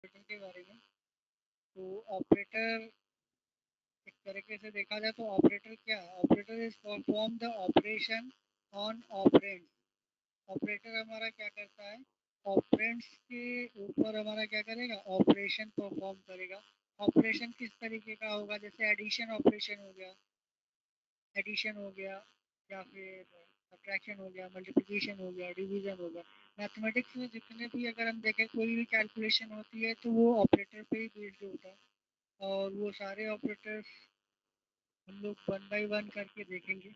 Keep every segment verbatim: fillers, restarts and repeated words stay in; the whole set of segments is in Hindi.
ऑपरेटर के बारे में। तो ऑपरेटर एक तरीके से देखा जाए तो ऑपरेटर क्या है? Operator is perform the operation on operand. Operator हमारा क्या करता है? ऑपरेंड्स के ऊपर हमारा क्या करेगा? ऑपरेशन परफॉर्म करेगा। ऑपरेशन किस तरीके का होगा? जैसे एडिशन ऑपरेशन हो गया, एडिशन हो गया, या फिर सब्ट्रैक्शन हो गया, मल्टीप्लिकेशन हो गया, डिवीजन हो गया। मैथमेटिक्स में जितने भी अगर हम देखें कोई भी कैलकुलेशन होती है तो वो ऑपरेटर पे ही बेस्ड होता है, और वो सारे ऑपरेटर्स हम लोग वन बाय वन करके देखेंगे।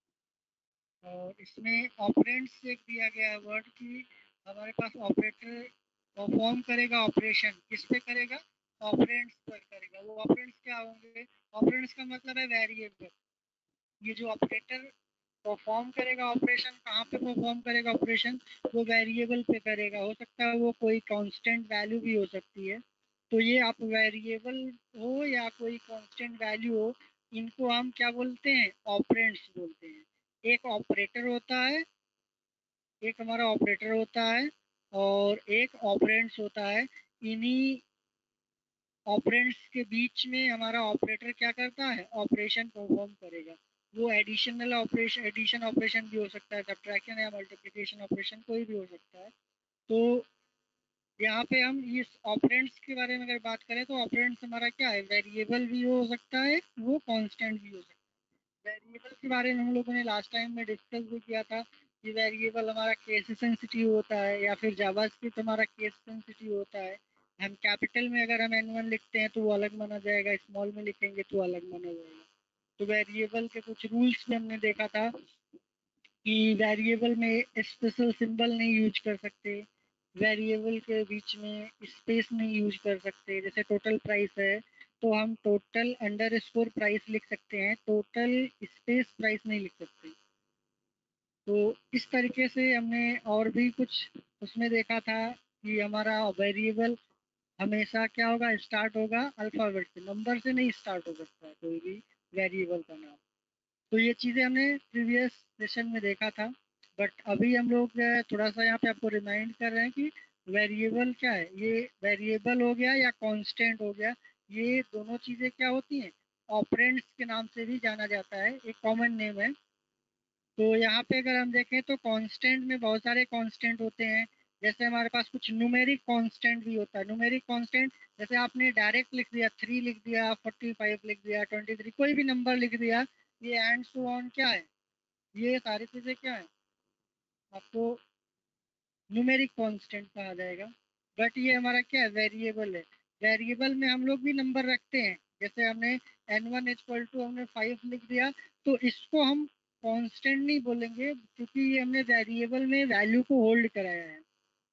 और इसमें ऑपरेंड्स एक दिया गया है वर्ड कि हमारे पास ऑपरेटर परफॉर्म करेगा ऑपरेशन, किस पे करेगा? ऑपरेंड्स पर करेगा। वो ऑपरेंड्स क्या होंगे? ऑपरेंड्स का मतलब है वेरिएबल। ये जो ऑपरेटर परफॉर्म करेगा ऑपरेशन, कहाँ पे परफॉर्म करेगा ऑपरेशन? वो वेरिएबल पे करेगा। हो सकता है वो कोई कांस्टेंट वैल्यू भी हो सकती है। तो ये आप वेरिएबल हो या कोई कांस्टेंट वैल्यू हो, इनको हम क्या बोलते हैं? ऑपरेंड्स बोलते हैं। एक ऑपरेटर होता है, एक हमारा ऑपरेटर होता है और एक ऑपरेंड्स होता है। इन्हीं ऑपरेंड्स के बीच में हमारा ऑपरेटर क्या करता है? ऑपरेशन परफॉर्म करेगा। वो एडिशनल ऑपरेशन, एडिशन ऑपरेशन भी हो सकता है, सब्ट्रैक्शन या मल्टीप्लिकेशन ऑपरेशन कोई भी हो सकता है। तो यहाँ पे हम इस ऑपरेंड्स के बारे में अगर बात करें तो ऑपरेंड्स हमारा क्या है? वेरिएबल भी हो सकता है, वो कांस्टेंट भी हो सकता है। वेरिएबल के बारे में हम लोगों ने लास्ट टाइम में डिस्कस भी किया था कि वेरिएबल हमारा केस सेंसिटिव होता है, या फिर जावास्क्रिप्ट हमारा केस सेंसिटिव होता है। हम कैपिटल में अगर हम एन वन लिखते हैं तो वो अलग माना जाएगा, स्मॉल में लिखेंगे तो अलग माना जाएगा। तो वेरिएबल के कुछ रूल्स भी हमने देखा था कि वेरिएबल में स्पेशल सिंबल नहीं यूज कर सकते, वेरिएबल के बीच में स्पेस नहीं यूज कर सकते। जैसे टोटल प्राइस है तो हम टोटल अंडर स्कोर प्राइस लिख सकते हैं, टोटल स्पेस प्राइस नहीं लिख सकते। तो इस तरीके से हमने और भी कुछ उसमें देखा था कि हमारा वेरिएबल हमेशा क्या होगा? स्टार्ट होगा अल्फ़ाबेट से, नंबर से नहीं स्टार्ट हो सकता है कोई भी वेरिएबल का नाम। तो ये चीज़ें हमने प्रीवियस सेशन में देखा था। बट अभी हम लोग थोड़ा सा यहाँ पे आपको रिमाइंड कर रहे हैं कि वेरिएबल क्या है। ये वेरिएबल हो गया या कांस्टेंट हो गया, ये दोनों चीज़ें क्या होती हैं? ऑपरेंड्स के नाम से भी जाना जाता है, एक कॉमन नेम है। तो यहाँ पे अगर हम देखें तो कांस्टेंट में बहुत सारे कांस्टेंट होते हैं। जैसे हमारे पास कुछ न्यूमेरिक कांस्टेंट भी होता है। न्यूमेरिक कांस्टेंट जैसे आपने डायरेक्ट लिख दिया, थ्री लिख दिया, फोर्टी फाइव लिख दिया, ट्वेंटी थ्री, कोई भी नंबर लिख दिया, ये एंड सो ऑन क्या है? ये सारी चीज़ें क्या है? आपको न्यूमेरिक कांस्टेंट कहा जाएगा। बट ये हमारा क्या है? वेरिएबल है। वेरिएबल में हम लोग भी नंबर रखते हैं। जैसे हमने एन वन इक्वल टू हमने फाइव लिख दिया, तो इसको हम कांस्टेंट नहीं बोलेंगे क्योंकि ये हमने वेरिएबल में वैल्यू को होल्ड कराया है।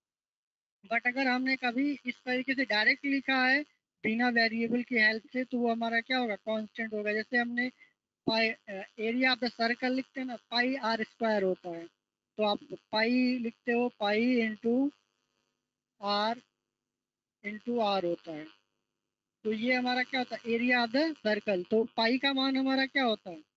बट अगर हमने कभी इस तरीके से डायरेक्ट लिखा है बिना वेरिएबल की हेल्प से, तो वो हमारा क्या होगा? कांस्टेंट होगा। जैसे हमने pi, area of the circle लिखते हैं ना, पाई आर स्क्वायर होता है। तो आप पाई लिखते हो, pi into R into R होता है। तो ये हमारा क्या होता है? Area of the circle. तो पाई का मान हमारा क्या होता है?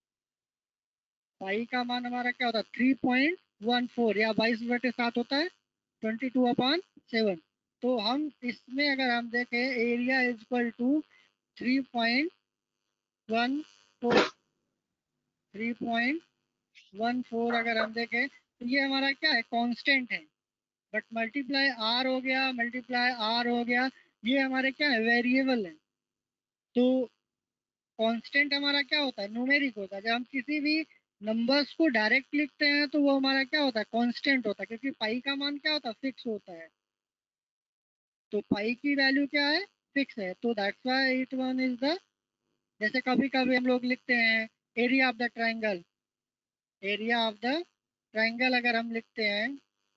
पाई का मान हमारा क्या होता है? थ्री पॉइंट वन फोर या बाईस बटे सात होता है, ट्वेंटी टू अपॉन सेवन। तो हम इसमें अगर हम देखें area is equal to three point one four, three point one four अगर हम देखें तो ये हमारा क्या है? कांस्टेंट है। बट मल्टीप्लाई आर हो गया, मल्टीप्लाई आर हो गया, ये हमारे क्या है? वेरिएबल है। तो कांस्टेंट हमारा क्या होता है? न्यूमेरिक होता है। जब हम किसी भी नंबर्स को डायरेक्ट लिखते हैं तो वो हमारा क्या होता है? कांस्टेंट होता है, क्योंकि पाई का मान क्या होता है? फिक्स होता है। तो पाई की वैल्यू क्या है? फिक्स है। तो that's why it one is the, जैसे कभी कभी हम लोग लिखते हैं area of the triangle, area of the triangle अगर हम लिखते हैं,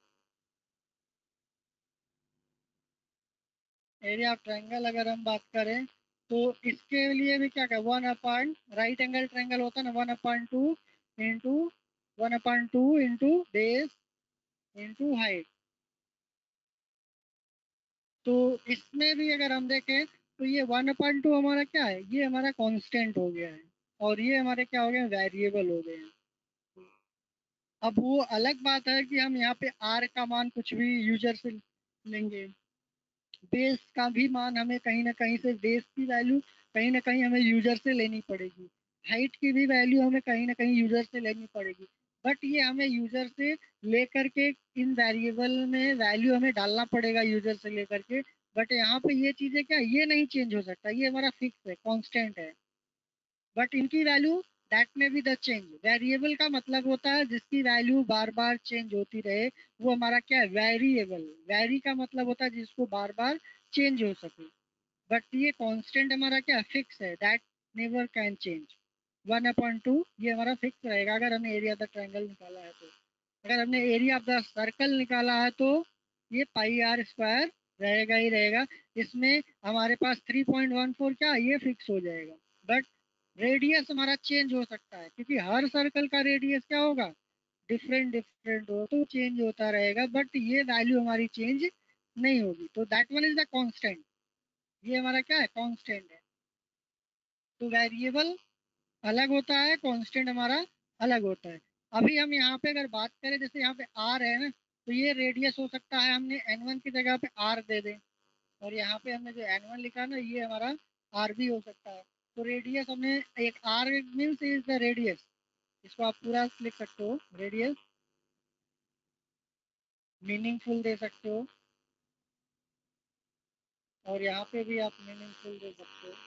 एरिया ऑफ ट्राइंगल अगर हम बात करें तो इसके लिए भी क्या क्या one upon right angle triangle होता है ना, one upon two into one upon two into base into height. तो इसमें भी अगर हम देखें तो ये वन अपॉइंट टू हमारा क्या है? ये हमारा कांस्टेंट हो गया है, और ये हमारे क्या हो गए? वेरिएबल हो गए हैं। अब वो अलग बात है कि हम यहाँ पे आर का मान कुछ भी यूजर से लेंगे। बेस का भी मान हमें कहीं ना कहीं से, बेस की वैल्यू कहीं ना कहीं हमें यूजर से लेनी पड़ेगी, हाइट की भी वैल्यू हमें कहीं ना कहीं यूजर से लेनी पड़ेगी, बट ये हमें यूजर से लेकर के इन वेरिएबल में वैल्यू हमें डालना पड़ेगा यूजर से लेकर के। बट यहाँ पे ये चीजें क्या, ये नहीं चेंज हो सकता, ये हमारा फिक्स है, कांस्टेंट है। बट इनकी value that may be the change, variable का मतलब होता है जिसकी वैल्यू बार बार चेंज होती रहे, वो हमारा क्या है, वेरिएबल। वेरी का मतलब होता है जिसको बार बार चेंज हो सके। बट ये कांस्टेंट हमारा क्या फिक्स है, that never can change. One upon two ये हमारा फिक्स रहेगा अगर हमने एरिया ऑफ द ट्रायंगल निकाला है तो। अगर हमने एरिया ऑफ द सर्कल निकाला है तो ये पाई आर स्क्वायर रहेगा ही रहेगा। इसमें हमारे पास थ्री पॉइंट वन फोर क्या ये फिक्स हो जाएगा। बट रेडियस हमारा चेंज हो सकता है क्योंकि हर सर्कल का रेडियस क्या होगा, डिफरेंट डिफरेंट हो, तो चेंज होता रहेगा, बट ये वैल्यू हमारी चेंज नहीं होगी। तो that one is the constant, ये हमारा क्या है, कांस्टेंट है। तो वेरिएबल अलग होता है, कांस्टेंट हमारा अलग होता है। अभी हम यहाँ पे अगर बात करें, जैसे यहाँ पे आर है ना, तो ये रेडियस हो सकता है, हमने एन वन की जगह पे आर दे दें, और यहाँ पे हमने जो एन वन लिखा ना ये हमारा आर भी हो सकता है। तो रेडियस हमने एक R means is the radius, इसको आप पूरा लिख सकते हो, रेडियस मीनिंगफुल दे सकते हो, और यहाँ पे भी आप मीनिंगफुल दे सकते हो।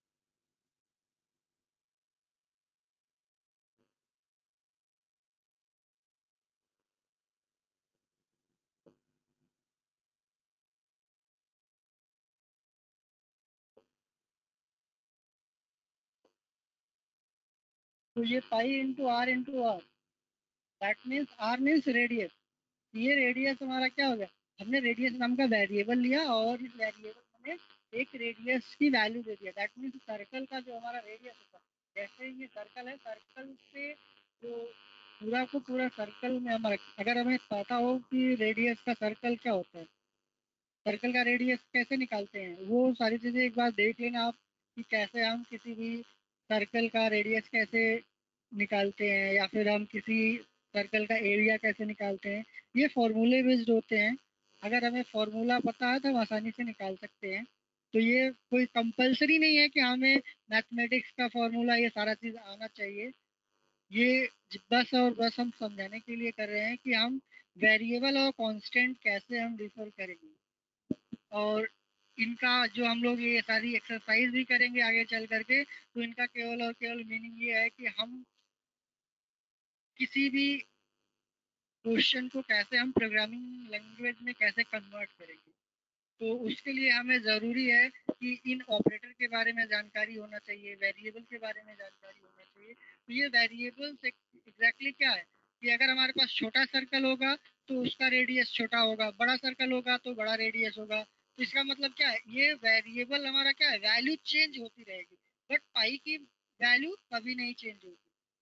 तो ये pi into R into R, that means R means radius. ये रेडियस हमारा क्या हो गया, हमने रेडियस नाम का वेरिएबल लिया और इस वेरिएबल में एक रेडियस की वैल्यू दे दिया। दैट मीन्स सर्कल का जो हमारा रेडियस होता है, जैसे ये सर्कल है, सर्कल से जो पूरा को पूरा सर्कल में हमारा, अगर हमें पता हो कि रेडियस का सर्कल क्या होता है, सर्कल का रेडियस कैसे निकालते हैं, वो सारी चीजें एक बार देख लेना आप कि कैसे हम किसी भी सर्कल का रेडियस कैसे निकालते हैं, या फिर हम किसी सर्कल का एरिया कैसे निकालते हैं। ये फॉर्मूले बेस्ड होते हैं, अगर हमें फॉर्मूला पता है तो हम आसानी से निकाल सकते हैं। तो ये कोई कंपलसरी नहीं है कि हमें मैथमेटिक्स का फॉर्मूला ये सारा चीज़ आना चाहिए। ये बस और बस हम समझाने के लिए कर रहे हैं कि हम वेरिएबल और कांस्टेंट कैसे हम डिफर करेंगे, और इनका जो हम लोग ये सारी एक्सरसाइज भी करेंगे आगे चल करके, तो इनका केवल और केवल मीनिंग ये है कि हम किसी भी क्वेश्चन को कैसे हम प्रोग्रामिंग लैंग्वेज में कैसे कन्वर्ट करेंगे। तो उसके लिए हमें ज़रूरी है कि इन ऑपरेटर के बारे में जानकारी होना चाहिए, वेरिएबल के बारे में जानकारी होना चाहिए। तो ये वेरिएबल्स एग्जैक्टली क्या है कि अगर हमारे पास छोटा सर्कल होगा तो उसका रेडियस छोटा होगा, बड़ा सर्कल होगा तो बड़ा रेडियस होगा। तो इसका मतलब क्या है, ये वेरिएबल हमारा क्या है, वैल्यू चेंज होती रहेगी, बट पाई की वैल्यू कभी नहीं चेंज होगी।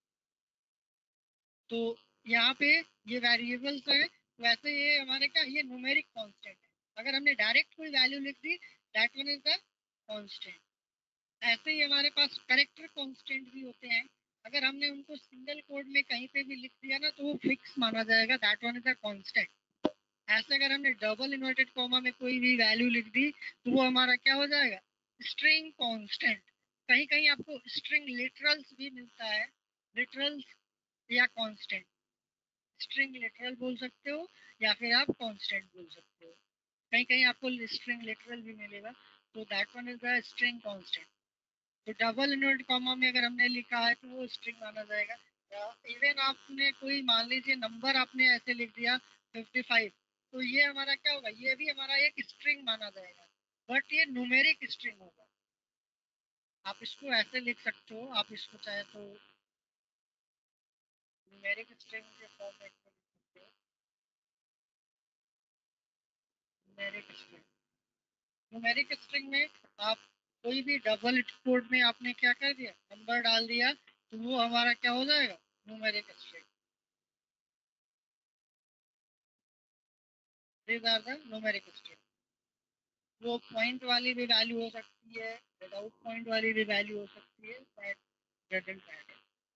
तो यहाँ पे ये वेरिएबल्स है, वैसे ये हमारे क्या, ये न्यूमेरिक कांस्टेंट है। अगर हमने डायरेक्ट कोई वैल्यू लिख दी, that one is the constant. ऐसे ही हमारे पास करेक्टर कांस्टेंट भी होते हैं, अगर हमने उनको सिंगल कोड में कहीं पे भी लिख दिया ना तो वो फिक्स माना जाएगा, that one is the constant. ऐसे अगर हमने डबल इन्वर्टेड कॉमा में कोई भी वैल्यू लिख दी तो वो हमारा क्या हो जाएगा, स्ट्रिंग कांस्टेंट। कहीं कहीं आपको स्ट्रिंग लिटरल्स भी मिलता है, लिटरल्स या कांस्टेंट। स्ट्रिंग लिटरल बोल सकते हो या फिर आप कांस्टेंट बोल सकते हो, कहीं कहीं आपको स्ट्रिंग लिटरल भी मिलेगा। तो that one is the string constant. तो डबल इन्वर्ट कॉमा में अगर हमने लिखा है तो वो स्ट्रिंग माना जाएगा। इवन आपने कोई मान लीजिए नंबर आपने ऐसे लिख दिया फिफ्टी फाइव, तो ये हमारा क्या होगा, ये भी हमारा एक स्ट्रिंग माना जाएगा, बट ये न्यूमेरिक स्ट्रिंग होगा। आप इसको ऐसे लिख सकते हो, आप इसको चाहे तो न्यूमेरिक स्ट्रिंग के फॉर्मेट में लिख सकते हो, न्यूमेरिक स्ट्रिंग। न्यूमेरिक स्ट्रिंग में आप कोई भी डबल कोड में आपने क्या कर दिया, नंबर डाल दिया, तो वो हमारा क्या हो जाएगा, numeric string. These are the numeric string. वो पॉइंट वाली भी वैल्यू हो सकती है, विदाउट पॉइंट वाली भी वैल्यू हो सकती है, दैट डजंट मैटर।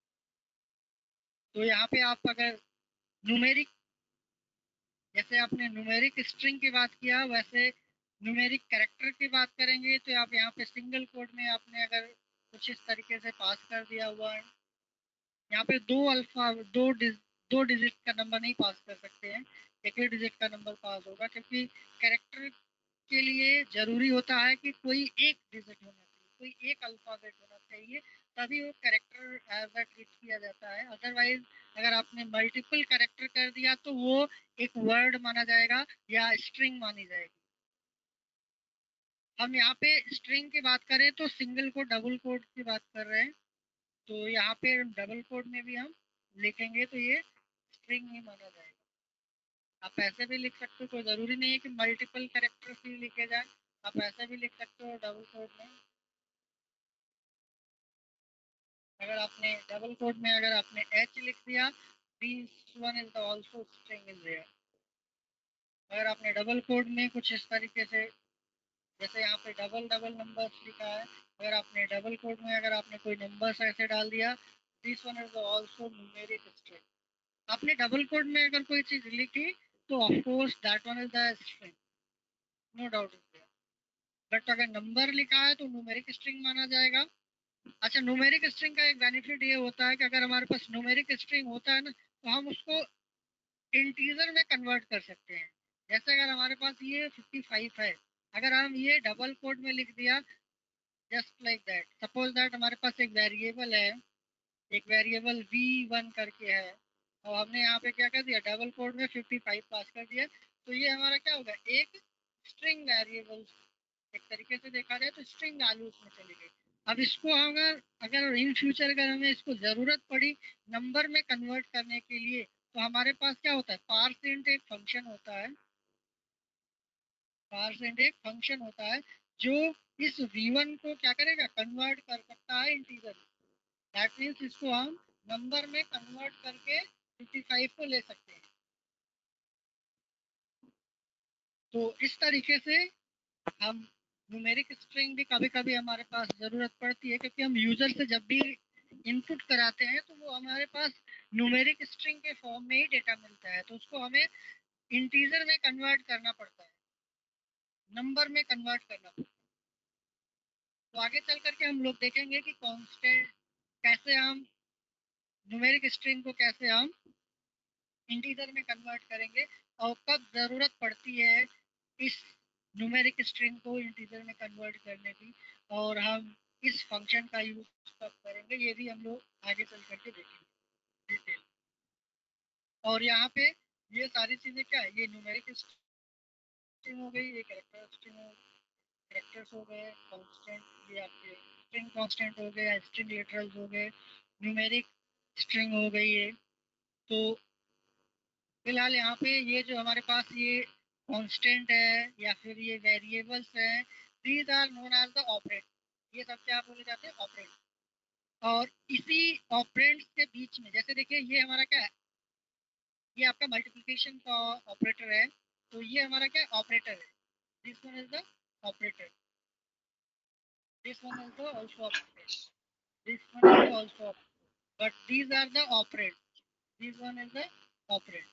तो यहाँ पे आप अगर न्यूमेरिक, जैसे आपने न्यूमेरिक स्ट्रिंग की बात किया, वैसे न्यूमेरिक कैरेक्टर की बात करेंगे तो आप यहाँ पे सिंगल कोड में आपने अगर कुछ इस तरीके से पास कर दिया हुआ है, यहाँ पे दो अल्फा दो डिज, दो डिजिट का नंबर नहीं पास कर सकते हैं, एक ही डिजिट का नंबर पास होगा, क्योंकि कैरेक्टर के लिए जरूरी होता है कि कोई एक डिजिट होना चाहिए, कोई एक अल्फाबेट होना चाहिए, तभी वो कैरेक्टर एज अ ट्रीट किया जाता है। अदरवाइज अगर आपने मल्टीपल कैरेक्टर कर दिया तो वो एक वर्ड माना जाएगा या स्ट्रिंग मानी जाएगी। हम यहाँ पे स्ट्रिंग की बात करें तो सिंगल कोड डबल कोड की बात कर रहे हैं, तो यहाँ पे डबल कोड में भी हम लिखेंगे तो ये स्ट्रिंग ही माना जाएगा। आप ऐसे भी लिख सकते हो, कोई ज़रूरी नहीं है कि मल्टीपल कैरेक्टर्स ही लिखे जाए, आप ऐसे भी लिख सकते हो डबल कोड में। अगर आपने डबल कोड में अगर आपने एच लिख दिया, this one is the also string is there. अगर आपने डबल कोड में कुछ इस तरीके से, जैसे यहाँ पे डबल डबल नंबर्स लिखा है, अगर आपने डबल कोड में अगर आपने कोई नंबर्स ऐसे डाल दिया, this one is also numeric string. आपने डबल कोड में अगर कोई चीज लिखी तो of course that one is the string, no doubt is there. But अगर नंबर लिखा है तो न्यूमेरिक स्ट्रिंग माना जाएगा। अच्छा, न्यूमेरिक स्ट्रिंग का एक बेनिफिट ये होता है कि अगर हमारे पास न्यूमेरिक स्ट्रिंग होता है ना, तो हम उसको इंटीजर में कन्वर्ट कर सकते हैं। जैसे अगर हमारे पास ये फिफ्टी फाइव है, अगर हम ये डबल कोड में लिख दिया, just like that, suppose that हमारे पास एक वेरिएबल है, एक वेरिएबल वी वन करके है, और हमने यहाँ पे क्या कर दिया, डबल कोड में फिफ्टी फाइव पास कर दिया, तो ये हमारा क्या होगा, एक स्ट्रिंग वेरिएबल। एक तरीके से देखा जाए तो स्ट्रिंग वैल्यू उसमें चली गई। अब इसको अगर अगर इन फ्यूचर अगर हमें इसको जरूरत पड़ी नंबर में कन्वर्ट करने के लिए, तो हमारे पास क्या होता है, पार्सेंट एक फंक्शन होता है, पार्सेंट एक फंक्शन होता है जो इस वी वन को क्या करेगा, कन्वर्ट कर सकता है इंटीजर। दैट मीन्स इसको हम नंबर में कन्वर्ट करके फिफ्टी फाइव को ले सकते हैं। तो इस तरीके से हम न्यूमेरिक स्ट्रिंग भी कभी कभी हमारे पास ज़रूरत पड़ती है, क्योंकि हम यूज़र से जब भी इनपुट कराते हैं तो वो हमारे पास न्यूमेरिक स्ट्रिंग के फॉर्म में ही डेटा मिलता है, तो उसको हमें इंटीजर में कन्वर्ट करना पड़ता है, नंबर में कन्वर्ट करना पड़ता है। तो आगे चल करके हम लोग देखेंगे कि कांस्टेंट कैसे हम न्यूमेरिक स्ट्रिंग को कैसे हम इंटीजर में कन्वर्ट करेंगे, और कब ज़रूरत पड़ती है इस न्यूमेरिक स्ट्रिंग को इंटीजर में कन्वर्ट करने की, और हम इस फंक्शन का यूज कब करेंगे, ये भी हम लोग आगे चल करके देखेंगे डिटेल। और यहाँ पे ये सारी चीज़ें क्या है, ये न्यूमेरिक स्ट्रिंग हो गई, ये कैरेक्टर स्ट्रिंग हो, कैरेक्टर्स हो गए, कांस्टेंट ये आपके स्ट्रिंग कांस्टेंट हो गए, स्ट्रिंग लिटरल्स हो गए, न्यूमेरिक स्ट्रिंग हो गई है। तो फिलहाल यहाँ पे ये जो हमारे पास ये कांस्टेंट है या फिर ये वेरिएबल्स हैं, these are known as the operand. ये सब क्या बोले जाते हैं, ऑपरेंड। और इसी ऑपरेंड्स के बीच में जैसे देखिए ये हमारा क्या है, ये आपका मल्टीप्लिकेशन का ऑपरेटर है, तो ये हमारा क्या ऑपरेटर है, this one is the operator, this one is the also operator, this one is also, but these are the operand, this one is the operand.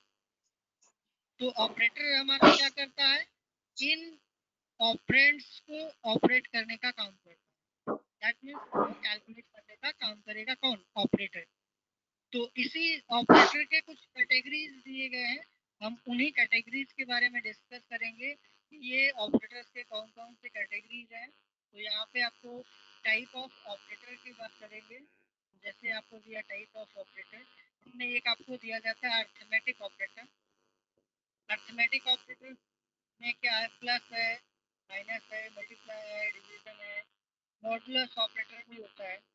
तो ऑपरेटर हमारा क्या करता है, इन ऑपरेंड्स को ऑपरेट करने का काम करता है। दैट मीन्स वो कैलकुलेट करने का काम करेगा, कौन, ऑपरेटर। तो इसी ऑपरेटर के कुछ कैटेगरीज दिए गए हैं, हम उन्हीं कैटेगरीज के बारे में डिस्कस करेंगे कि ये ऑपरेटर्स के कौन कौन से कैटेगरीज हैं। तो यहाँ पे आपको टाइप ऑफ ऑपरेटर की बात करेंगे। जैसे आपको दिया टाइप ऑफ ऑपरेटर, इसमें एक आपको दिया जाता है अर्थमेटिक ऑपरेटर। अर्थमेटिक ऑपरेटर में क्या है, प्लस है, माइनस है, मल्टीप्लाई है, डिवीजन है। मॉडुलस ऑपरेटर भी होता है,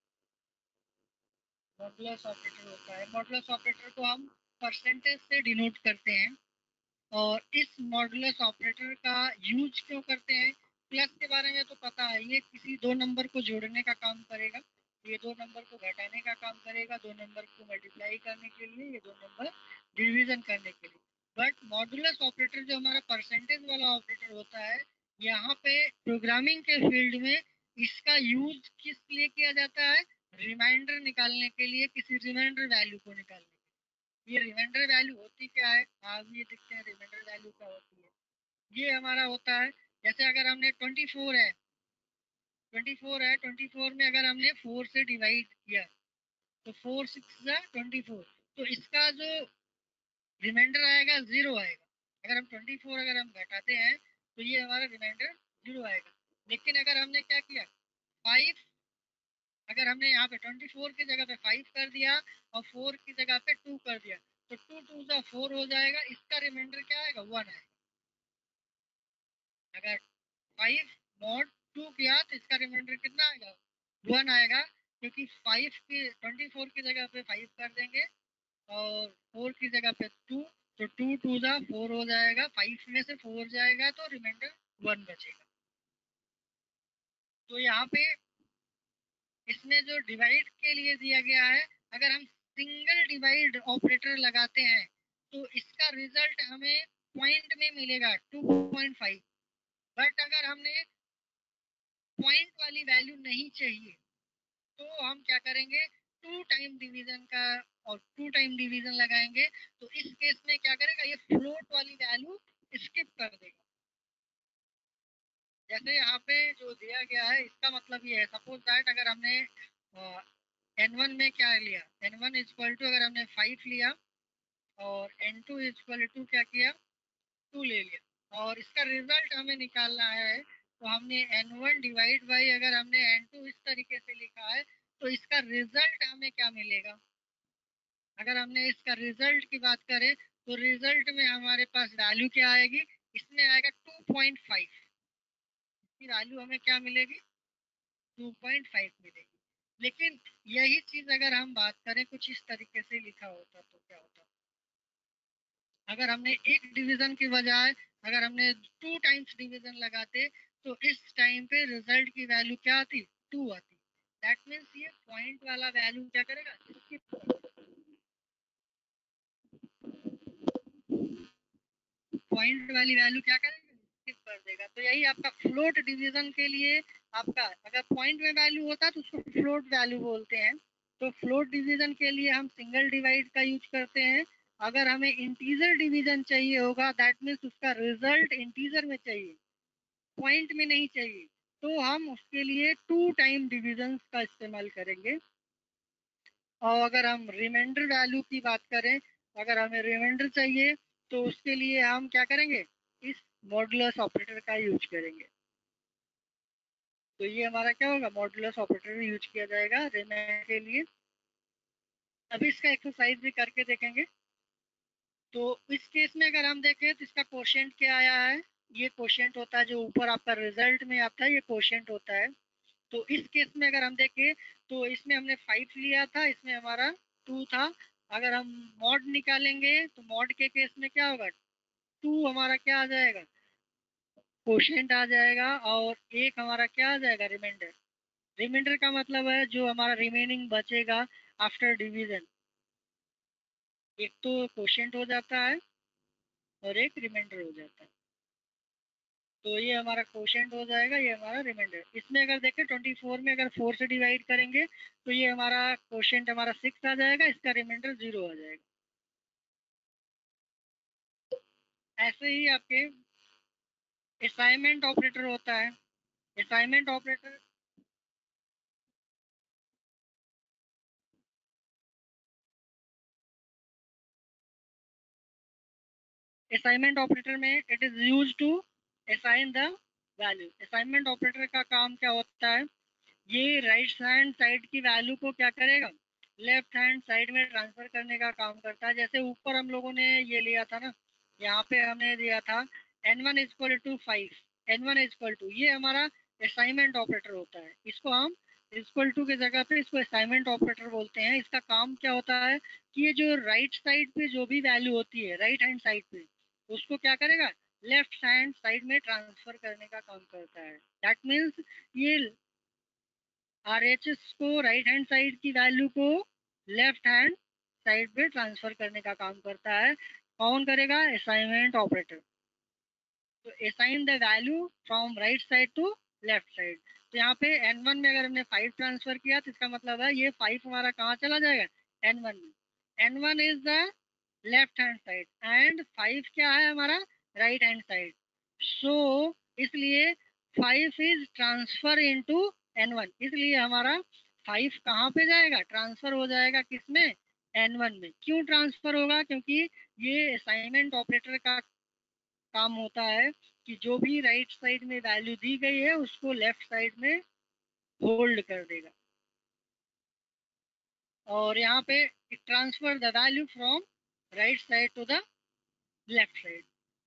मॉडुलस ऑपरेटर होता है। मॉडुलस ऑपरेटर को हम परसेंटेज से डिनोट करते हैं। और इस मॉडुलस ऑपरेटर का यूज क्यों करते हैं, प्लस के बारे में तो पता है, ये किसी दो नंबर को जोड़ने का काम करेगा, ये दो नंबर को घटाने का काम करेगा, दो नंबर को मल्टीप्लाई करने के लिए, ये दो नंबर डिवीजन करने के लिए। बट मॉडुलस ऑपरेटर जो हमारा परसेंटेज वाला ऑपरेटर होता है, यहाँ पे प्रोग्रामिंग के फील्ड में इसका यूज किस लिए किया जाता है, रिमाइंडर निकालने के लिए, किसी रिमाइंडर वैल्यू को निकालने के लिए। ये रिमाइंडर वैल्यू होती क्या है, आप ये देखते हैं रिमाइंडर वैल्यू क्या होती है। ये हमारा होता है जैसे अगर हमने ट्वेंटी फोर है ट्वेंटी फोर है ट्वेंटी फोर में अगर हमने फोर से डिवाइड किया तो फोर सिक्स जा ट्वेंटी फोर, तो इसका जो रिमाइंडर आएगा जीरो आएगा। अगर हम ट्वेंटी फोर अगर हम घटाते हैं तो ये हमारा रिमाइंडर जीरो आएगा। लेकिन अगर हमने क्या किया, फाइव, अगर हमने यहाँ पे ट्वेंटी फोर की जगह पे फाइव कर दिया और फोर की जगह पे टू कर दिया तो टू टू जा फोर हो जाएगा, इसका रिमाइंडर क्या आएगा, वन आएगा। अगर फाइव मॉड टू किया तो इसका रिमाइंडर कितना आएगा, वन आएगा, क्योंकि फाइव की ट्वेंटी फोर की जगह पे फाइव कर देंगे और फोर की जगह पे टू, तो टू टू जा फोर हो जाएगा, फाइव में से फोर जाएगा तो रिमाइंडर वन बचेगा। तो यहाँ पे इसमें जो डिवाइड के लिए दिया गया है, अगर हम सिंगल डिवाइड ऑपरेटर लगाते हैं तो इसका रिजल्ट हमें पॉइंट में मिलेगा टू पॉइंट फाइव। बट अगर हमने पॉइंट वाली वैल्यू नहीं चाहिए तो हम क्या करेंगे, टू टाइम डिवीजन का और टू टाइम डिवीजन लगाएंगे। तो इस केस में क्या करेगा, ये फ्लोट वाली वैल्यू स्किप कर देगा। जैसे यहाँ पे जो दिया गया है इसका मतलब ये है, सपोज दैट अगर हमने एन वन में क्या लिया, एन वन इक्वल टू अगर हमने फाइव लिया और एन टू इक्वल टू क्या किया, टू ले लिया, और इसका रिजल्ट हमें निकालना है तो हमने एन वन डिवाइड बाई अगर हमने एन टू इस तरीके से लिखा है तो इसका रिजल्ट हमें क्या मिलेगा। अगर हमने इसका रिजल्ट की बात करें तो रिजल्ट में हमारे पास वैल्यू क्या आएगी, इसमें आएगा टू पॉइंट फाइव, इसकी वैल्यू हमें क्या मिलेगी, टू पॉइंट फाइव मिलेगी। लेकिन यही चीज अगर हम बात करें कुछ इस तरीके से लिखा होता तो क्या होता, अगर हमने एक डिवीजन की बजाय अगर हमने टू टाइम्स डिवीजन लगाते तो इस टाइम पे रिजल्ट की वैल्यू क्या आती, टू आती। दैट मीन्स ये पॉइंट वाला वैल्यू क्या करेगा, पॉइंट वाली वैल्यू क्या करेगा, स्किप कर देगा। तो यही आपका फ्लोट डिवीजन के लिए, आपका अगर पॉइंट में वैल्यू होता है तो उसको फ्लोट वैल्यू बोलते हैं। तो फ्लोट डिवीजन के लिए हम सिंगल डिवाइड का यूज करते हैं। अगर हमें इंटीजर डिवीजन चाहिए होगा दैट मीन्स उसका रिजल्ट इंटीजर में चाहिए, पॉइंट में नहीं चाहिए, तो हम उसके लिए टू टाइम डिविजन का इस्तेमाल करेंगे। और अगर हम रिमाइंडर वैल्यू की बात करें, अगर हमें रिमाइंडर चाहिए तो उसके लिए हम क्या करेंगे, इस मॉडुलस ऑपरेटर का यूज करेंगे। तो ये हमारा क्या होगा, मॉडुलस ऑपरेटर यूज किया जाएगा रिमाइंडर के लिए। अभी इसका एक्सरसाइज भी करके देखेंगे। तो इस केस में अगर हम देखें तो इसका कोशेंट क्या आया है, ये कोशेंट होता है जो ऊपर आपका रिजल्ट में आता है, ये कोशेंट होता है। तो इस केस में अगर हम देखें तो इसमें हमने फाइव लिया था, इसमें हमारा टू था। अगर हम मॉड निकालेंगे तो मॉड के केस में क्या होगा, टू हमारा क्या आ जाएगा, कोशेंट आ जाएगा, और एक हमारा क्या आ जाएगा, रिमाइंडर। रिमाइंडर का मतलब है जो हमारा रिमेनिंग बचेगा आफ्टर डिवीजन, एक तो कोशेंट हो जाता है और एक रिमाइंडर हो जाता है। तो ये हमारा कोशेंट हो जाएगा, ये हमारा रिमाइंडर। इसमें अगर देखें ट्वेंटी फोर में अगर फोर से डिवाइड करेंगे तो ये हमारा कोशेंट हमारा सिक्स आ जाएगा, इसका रिमाइंडर जीरो आ जाएगा। ऐसे ही आपके असाइनमेंट ऑपरेटर होता है। असाइनमेंट ऑपरेटर असाइनमेंट ऑपरेटर में it is use to assign the value. Assignment operator का काम क्या होता है, ये राइट हैंड साइड की वैल्यू को क्या करेगा, लेफ्ट हैंड साइड में ट्रांसफर करने का काम करता है। जैसे ऊपर हम लोगों ने ये लिया था ना, यहाँ पे हमने दिया था N one is equal to five, N one is equal to, ये हमारा असाइनमेंट ऑपरेटर होता है। इसको हम इक्वल टू की जगह पे इसको असाइनमेंट ऑपरेटर बोलते हैं। इसका काम क्या होता है कि ये जो राइट साइड पे जो भी वैल्यू होती है राइट हैंड साइड पे, उसको क्या करेगा, लेफ्ट हैंड साइड में ट्रांसफर करने का काम करता है। दैट मीन्स ये आर एच एस को राइट हैंड साइड की वैल्यू को लेफ्ट हैंड साइड पे ट्रांसफर करने का काम करता है। कौन करेगा, असाइनमेंट ऑपरेटर। तो assign the value from right side to left side. तो यहाँ पे एन वन में अगर हमने फाइव ट्रांसफर किया तो इसका मतलब है ये फाइव हमारा कहाँ चला जाएगा, एन वन में। N one is the left hand side and five क्या है हमारा, राइट हैंड साइड। सो इसलिए five is transfer into N one, इसलिए हमारा फाइव कहाँ पे जाएगा, ट्रांसफर हो जाएगा किसमें, एन वन में। क्यों ट्रांसफर होगा, क्योंकि ये असाइनमेंट ऑपरेटर का काम होता है कि जो भी राइट साइड में वैल्यू दी गई है उसको लेफ्ट साइड में होल्ड कर देगा। और यहाँ पे transfer the value from right side to the left side.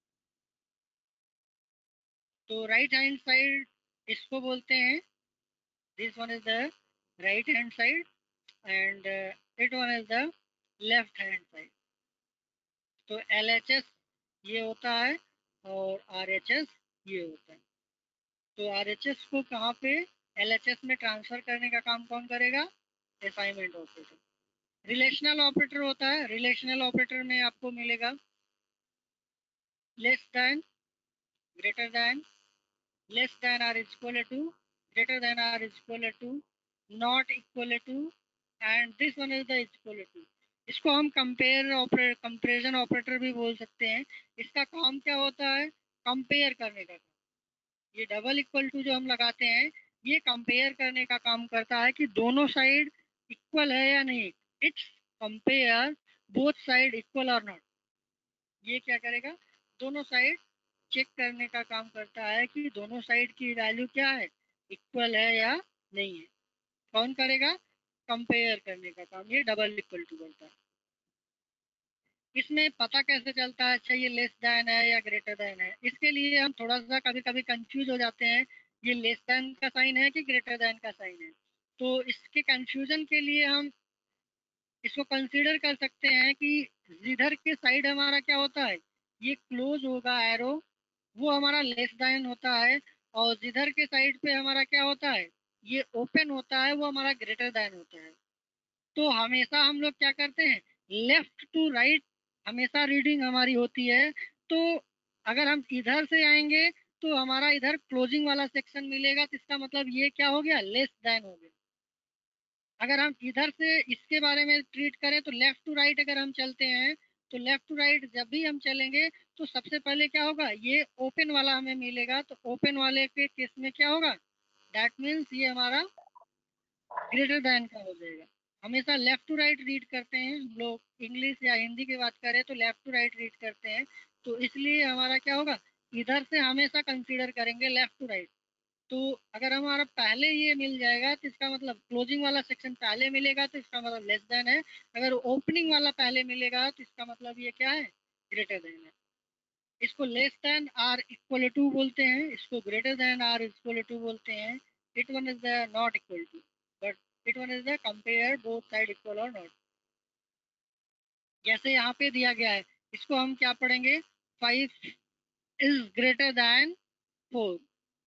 तो राइट हैंड साइड इसको बोलते हैं, this one is the right hand side and it one is the left hand side. तो एल एच एस ये होता है और आर एच एस ये होता है। तो आर एच एस को कहाँ पे एल एच एस में ट्रांसफर करने का काम कौन करेगा, असाइनमेंट ऑपरेटर। रिलेशनल ऑपरेटर होता है, रिलेशनल ऑपरेटर में आपको मिलेगा less than, greater than, less than or equal to, greater than or equal to, not equal to, and this one is the equal to। इसको हम कंपेयर ऑपरेटर, कंपेरिजन ऑपरेटर भी बोल सकते हैं। इसका काम क्या होता है, कंपेयर करने का काम। ये डबल इक्वल टू जो हम लगाते हैं ये कंपेयर करने का काम करता है कि दोनों साइड इक्वल है या नहीं। It's compare both side equal और नॉट। ये क्या करेगा, दोनों साइड चेक करने का काम करता है कि दोनों साइड की वैल्यू क्या है, इक्वल है या नहीं है। कौन करेगा, कंपेयर करने का काम ये डबल इक्वल टू करता है। इसमें पता कैसे चलता है, अच्छा ये लेस देन है या ग्रेटर देन है, इसके लिए हम थोड़ा सा कभी कभी कंफ्यूज हो जाते हैं, ये लेस देन का साइन है कि ग्रेटर देन का साइन है। तो इसके कंफ्यूजन के लिए हम इसको कंसीडर कर सकते हैं कि जिधर के साइड हमारा क्या होता है, ये क्लोज होगा एरो, वो हमारा लेस देन होता है। और जिधर के साइड पे हमारा क्या होता है, ये ओपन होता है, वो हमारा ग्रेटर देन होता है। तो हमेशा हम लोग क्या करते हैं, लेफ्ट टू राइट हमेशा रीडिंग हमारी होती है। तो अगर हम इधर से आएंगे तो हमारा इधर क्लोजिंग वाला सेक्शन मिलेगा, तो इसका मतलब ये क्या हो गया, लेस देन हो गया। अगर हम इधर से इसके बारे में ट्रीट करें तो लेफ्ट टू राइट अगर हम चलते हैं, तो लेफ्ट टू राइट जब भी हम चलेंगे तो सबसे पहले क्या होगा, ये ओपन वाला हमें मिलेगा। तो ओपन वाले के केस में क्या होगा, दैट मीन्स ये हमारा ग्रेटर देन का हो जाएगा। हमेशा लेफ्ट टू राइट रीड करते हैं हम लोग, इंग्लिश या हिंदी की बात करें तो लेफ्ट टू राइट रीड करते हैं। तो इसलिए हमारा क्या होगा, इधर से हमेशा कंसीडर करेंगे लेफ्ट टू राइट। तो अगर हमारा पहले ये मिल जाएगा तो इसका मतलब क्लोजिंग वाला सेक्शन पहले मिलेगा, तो इसका मतलब लेस देन है। अगर ओपनिंग वाला पहले मिलेगा तो इसका मतलब ये क्या है, ग्रेटर देन है। इसको less than or equal to बोलते हैं, इसको greater than or equal to बोलते हैं। It one is the not equal to, but it one is the compare both side equal और नॉट। जैसे यहाँ पे दिया गया है, इसको हम क्या पढ़ेंगे, five is greater than four,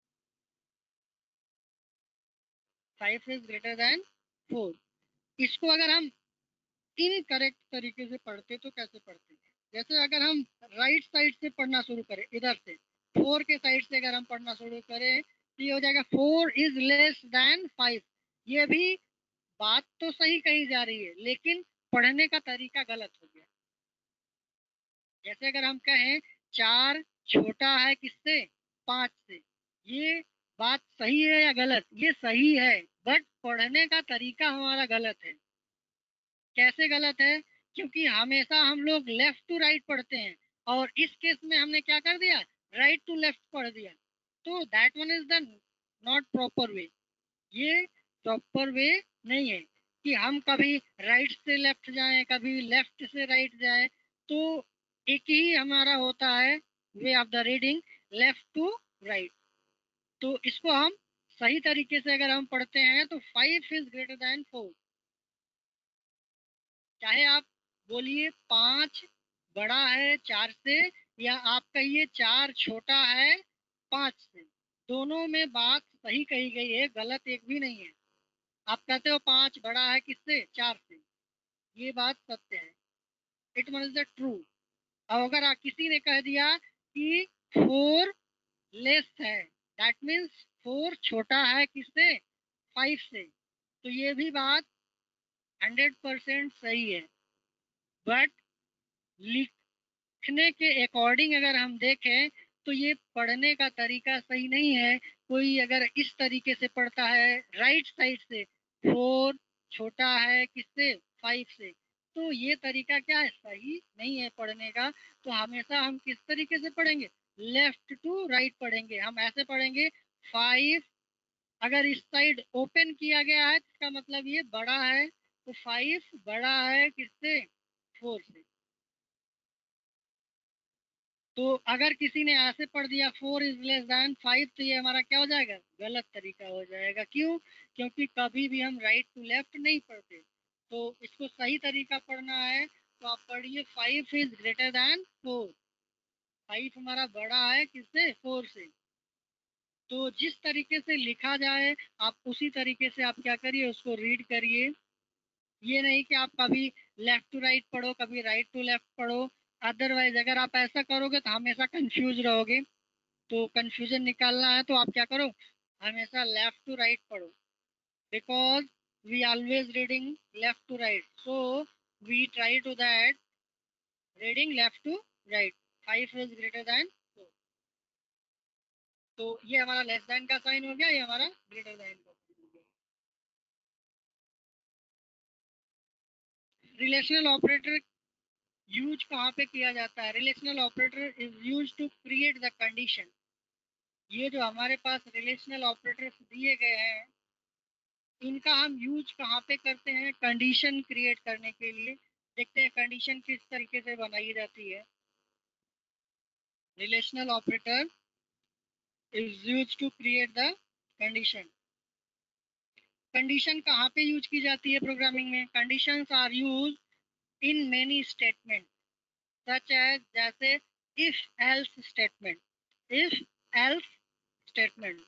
five is greater than four. इसको अगर हम इनकरेक्ट तरीके से पढ़ते तो कैसे पढ़ते, जैसे अगर हम राइट साइड से पढ़ना शुरू करें, इधर से फोर के साइड से अगर हम पढ़ना शुरू करें तो ये हो जाएगा four is less than five. ये भी बात तो सही कही जा रही है लेकिन पढ़ने का तरीका गलत हो गया। जैसे अगर हम कहें चार छोटा है किससे, पांच से, ये बात सही है या गलत, ये सही है, बट पढ़ने का तरीका हमारा गलत है। कैसे गलत है, क्योंकि हमेशा हम लोग लेफ्ट टू राइट पढ़ते हैं और इस केस में हमने क्या कर दिया, राइट टू लेफ्ट पढ़ दिया। तो that one is the not proper way. ये प्रॉपर वे नहीं है कि हम कभी राइट से लेफ्ट जाएं, कभी लेफ्ट से राइट जाएं। तो एक ही हमारा होता है way of the reading, left to right. तो इसको हम सही तरीके से अगर हम पढ़ते हैं तो five is greater than four. चाहे आप बोलिए पांच बड़ा है चार से, या आप कहिए चार छोटा है पांच से, दोनों में बात सही कही गई है, गलत एक भी नहीं है। आप कहते हो पांच बड़ा है किससे, चार से, ये बात सत्य है, इट मीन्स द ट्रू। अब अगर आप किसी ने कह दिया कि फोर लेस है, दैट मीन्स फोर छोटा है किससे, फाइव से, तो ये भी बात हंड्रेड परसेंट सही है। बट लिखने के अकॉर्डिंग अगर हम देखें तो ये पढ़ने का तरीका सही नहीं है। कोई अगर इस तरीके से पढ़ता है राइट साइड से, फोर छोटा है किससे, फाइव से, तो ये तरीका क्या है, सही नहीं है पढ़ने का। तो हमेशा हम किस तरीके से पढ़ेंगे, लेफ्ट टू राइट पढ़ेंगे। हम ऐसे पढ़ेंगे, फाइव अगर इस साइड ओपन किया गया है तो इसका मतलब ये बड़ा है, तो फाइव बड़ा है किससे, फोर से। तो अगर किसी ने ऐसे पढ़ दिया four is less than five, तो ये हमारा क्या हो जाएगा, गलत तरीका हो जाएगा। क्यों, क्योंकि कभी भी हम राइट टू लेफ्ट नहीं पढ़ते। तो इसको सही तरीका पढ़ना है तो आप पढ़िए five is greater than four. Five हमारा बड़ा है किससे, फोर से। तो जिस तरीके से लिखा जाए आप उसी तरीके से आप क्या करिए, उसको रीड करिए। ये नहीं कि आप कभी लेफ्ट टू राइट पढ़ो, कभी राइट टू लेफ्ट पढ़ो। अदरवाइज अगर आप ऐसा करोगे तो हमेशा कंफ्यूज रहोगे। तो कंफ्यूजन निकालना है तो आप क्या करो, हमेशा लेफ्ट टू राइट पढ़ो। Because we always reading left to right, so we try to that reading left to right. Five is greater than four. तो ये हमारा लेस देन का साइन हो गया, ये हमारा ग्रेटर देन का साइन हो गया। रिलेशनल ऑपरेटर यूज कहाँ पे किया जाता है, relational operator is use to create the condition. ये जो हमारे पास रिलेशनल ऑपरेटर्स दिए गए हैं, इनका हम यूज कहाँ पे करते हैं, कंडीशन क्रिएट करने के लिए। देखते हैं कंडीशन किस तरीके से बनाई जाती है। Relational operator is use to create the condition. Condition कहाँ पे यूज की जाती है प्रोग्रामिंग में, conditions are use in many statement such as, जैसे if else statement. If else statement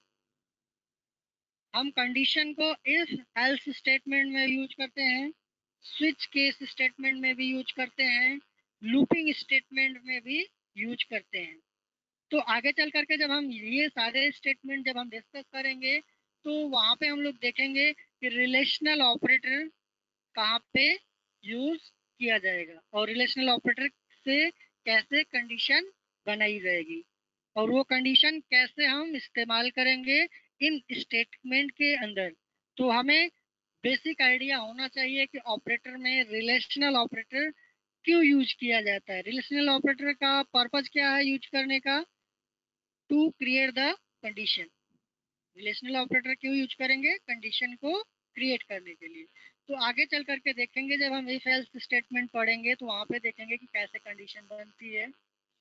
हम कंडीशन को इफ एल्स स्टेटमेंट में यूज करते हैं, स्विच केस स्टेटमेंट में भी यूज करते हैं, लूपिंग स्टेटमेंट में भी यूज करते हैं। तो आगे चल करके जब हम ये सारे स्टेटमेंट जब हम डिस्कस करेंगे तो वहां पे हम लोग देखेंगे कि रिलेशनल ऑपरेटर कहाँ पे यूज किया जाएगा और रिलेशनल ऑपरेटर से कैसे कंडीशन बनाई जाएगी और वो कंडीशन कैसे हम इस्तेमाल करेंगे इन स्टेटमेंट के अंदर। तो हमें बेसिक आइडिया होना चाहिए कि ऑपरेटर में रिलेशनल ऑपरेटर क्यों यूज किया जाता है। रिलेशनल ऑपरेटर का पर्पज क्या है यूज करने का, to create the condition. Relational operator क्यों यूज करेंगे, कंडीशन को क्रिएट करने के लिए। तो आगे चल करके देखेंगे जब हम इफ एल्स स्टेटमेंट पढ़ेंगे तो वहां पे देखेंगे कि कैसे कंडीशन बनती है।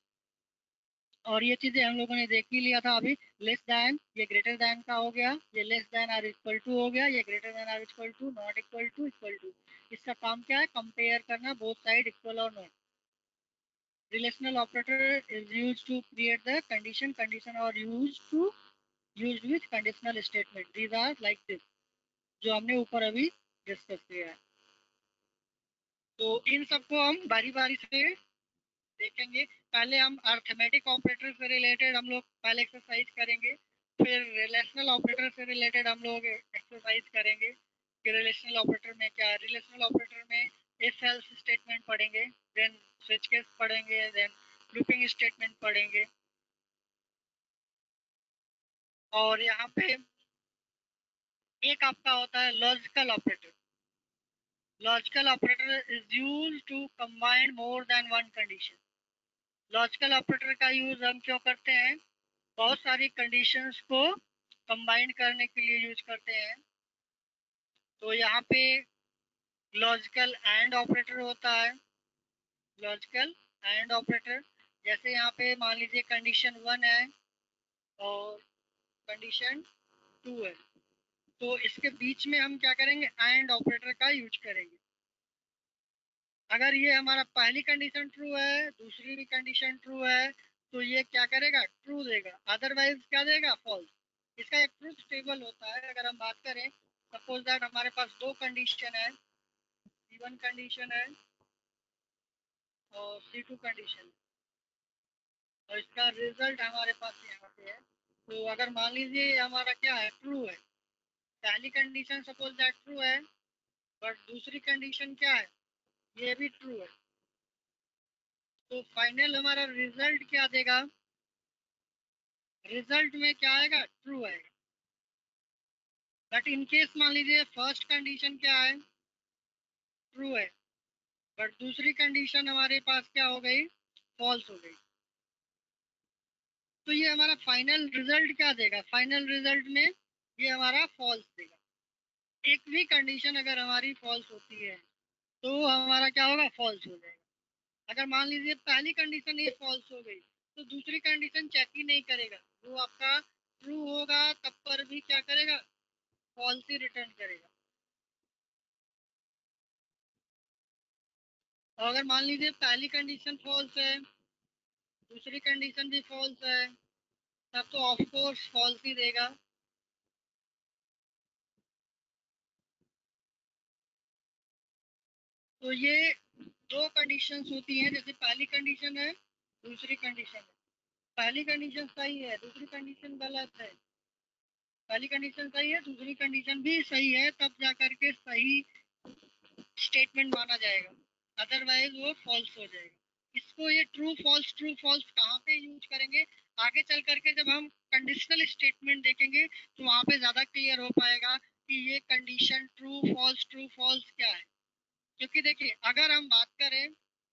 और ये चीजें हम लोगों ने देख ही लिया था अभी। लेस देन, ये ग्रेटर देन का हो गया, ये less than or equal to हो गया, ये greater than or equal to, not equal to, equal to. इसका काम क्या है, कंपेयर करना बोथ साइड इक्वल और not. Relational operator is use to create the condition, condition और use to use with conditional statement, these are like this, जो हमने ऊपर अभी डिस्कस किया है। तो इन सबको हम बारी बारी से देखेंगे। पहले हम अर्थमेटिक ऑपरेटर से रिलेटेड हम लोग पहले एक्सरसाइज करेंगे, फिर रिलेशनल ऑपरेटर से रिलेटेड हम लोग एक्सरसाइज करेंगे कि रिलेशनल ऑपरेटर में क्या है। रिलेशनल ऑपरेटर में इफ एल्स स्टेटमेंट पढ़ेंगे, देन स्विच केस पढ़ेंगे, देन लूपिंग स्टेटमेंट पढ़ेंगे। और यहाँ पे एक आपका होता है logical operator. Logical operator is use to combine more than one condition. Logical operator का यूज हम क्यों करते हैं, बहुत सारी कंडीशंस को कंबाइन करने के लिए यूज करते हैं। तो यहाँ पे लॉजिकल एंड ऑपरेटर होता है, लॉजिकल एंड ऑपरेटर। जैसे यहाँ पे मान लीजिए कंडीशन वन है और कंडीशन टू है, तो इसके बीच में हम क्या करेंगे, एंड ऑपरेटर का यूज करेंगे। अगर ये हमारा पहली कंडीशन ट्रू है, दूसरी भी कंडीशन ट्रू है, तो ये क्या करेगा, ट्रू देगा, अदरवाइज क्या देगा, फॉल्स। इसका एक ट्रूथ टेबल होता है। अगर हम बात करें, सपोज दैट हमारे पास दो कंडीशन है, सी वन कंडीशन है और सी टू कंडीशन, और इसका रिजल्ट हमारे पास यहाँ पे है। तो अगर मान लीजिए हमारा क्या है, ट्रू है, पहली कंडीशन सपोज दैट ट्रू है, बट दूसरी कंडीशन क्या है, ये भी ट्रू है, तो फाइनल हमारा रिजल्ट क्या देगा, रिजल्ट में क्या आएगा, ट्रू आएगा। बट इन केस मान लीजिए फर्स्ट कंडीशन क्या है, ट्रू है, बट दूसरी कंडीशन हमारे पास क्या हो गई, फॉल्स हो गई, तो ये हमारा फाइनल रिजल्ट क्या देगा, फाइनल रिजल्ट में ये हमारा फॉल्स देगा। एक भी कंडीशन अगर हमारी फॉल्स होती है तो हमारा क्या होगा, फॉल्स हो जाएगा। अगर मान लीजिए पहली कंडीशन ये फॉल्स हो गई तो दूसरी कंडीशन चेक ही नहीं करेगा, वो आपका ट्रू होगा तब पर भी क्या करेगा, फॉल्स ही रिटर्न करेगा। और अगर मान लीजिए पहली कंडीशन फॉल्स है, दूसरी कंडीशन भी फॉल्स है, तब तो ऑफ कोर्स फॉल्स ही देगा। तो ये दो कंडीशंस होती हैं, जैसे पहली कंडीशन है, दूसरी कंडीशन है, पहली कंडीशन सही है, दूसरी कंडीशन गलत है, पहली कंडीशन सही है, दूसरी कंडीशन भी सही है, तब जा करके सही स्टेटमेंट माना जाएगा, अदरवाइज वो फॉल्स हो जाएगा। इसको ये ट्रू फॉल्स ट्रू फॉल्स कहाँ पे यूज करेंगे, आगे चल करके जब हम कंडीशनल स्टेटमेंट देखेंगे तो वहां पे ज्यादा क्लियर हो पाएगा कि ये condition true false true false क्या है। क्योंकि देखिए अगर हम बात करें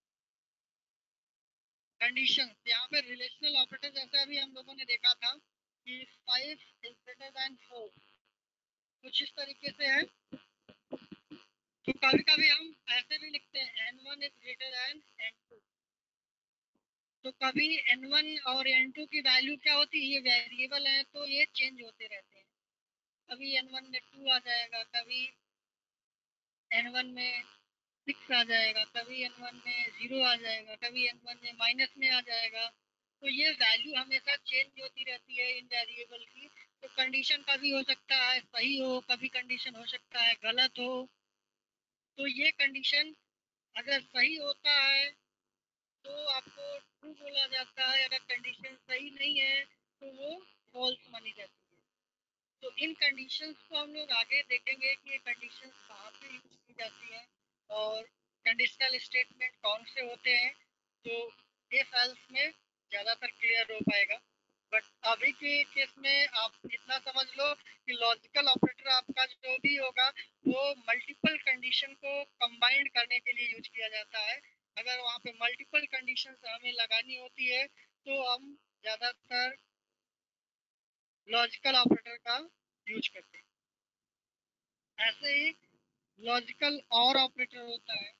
कंडीशन, यहाँ पे रिलेशनल ऑपरेटर जैसे अभी हम लोगों ने देखा था कि five is greater than four, कुछ इस तरीके से है। तो कभी कभी हम ऐसे भी लिखते हैं N one is greater than N two, तो कभी एन वन और एन टू की वैल्यू क्या होती है, ये वेरिएबल है तो ये चेंज होते रहते हैं, कभी एन वन में टू आ जाएगा, कभी एन वन में सिक्स आ जाएगा, कभी एन वन में जीरो आ जाएगा, कभी एन वन में माइनस में आ जाएगा। तो ये वैल्यू हमेशा चेंज होती रहती है इन वेरिएबल की। तो कंडीशन कभी हो सकता है सही हो, कभी कंडीशन हो सकता है गलत हो। तो ये कंडीशन अगर सही होता है तो आपको ट्रू बोला जाता है, अगर कंडीशन सही नहीं है तो वो फॉल्स मानी जाती है। तो इन कंडीशंस को हम लोग आगे देखेंगे कि ये कंडीशंस कहाँ पे यूज की जाती हैं और कंडीशनल स्टेटमेंट कौन से होते हैं। तो ये फाइल्स में ज़्यादातर क्लियर हो पाएगा। बट अभी के केस में आप इतना समझ लो कि लॉजिकल ऑपरेटर आपका जो भी होगा वो मल्टीपल कंडीशन को कंबाइंड करने के लिए यूज किया जाता है। अगर वहाँ पे मल्टीपल कंडीशन हमें लगानी होती है तो हम ज़्यादातर लॉजिकल ऑपरेटर का यूज करते हैं। ऐसे ही लॉजिकल और ऑपरेटर होता है।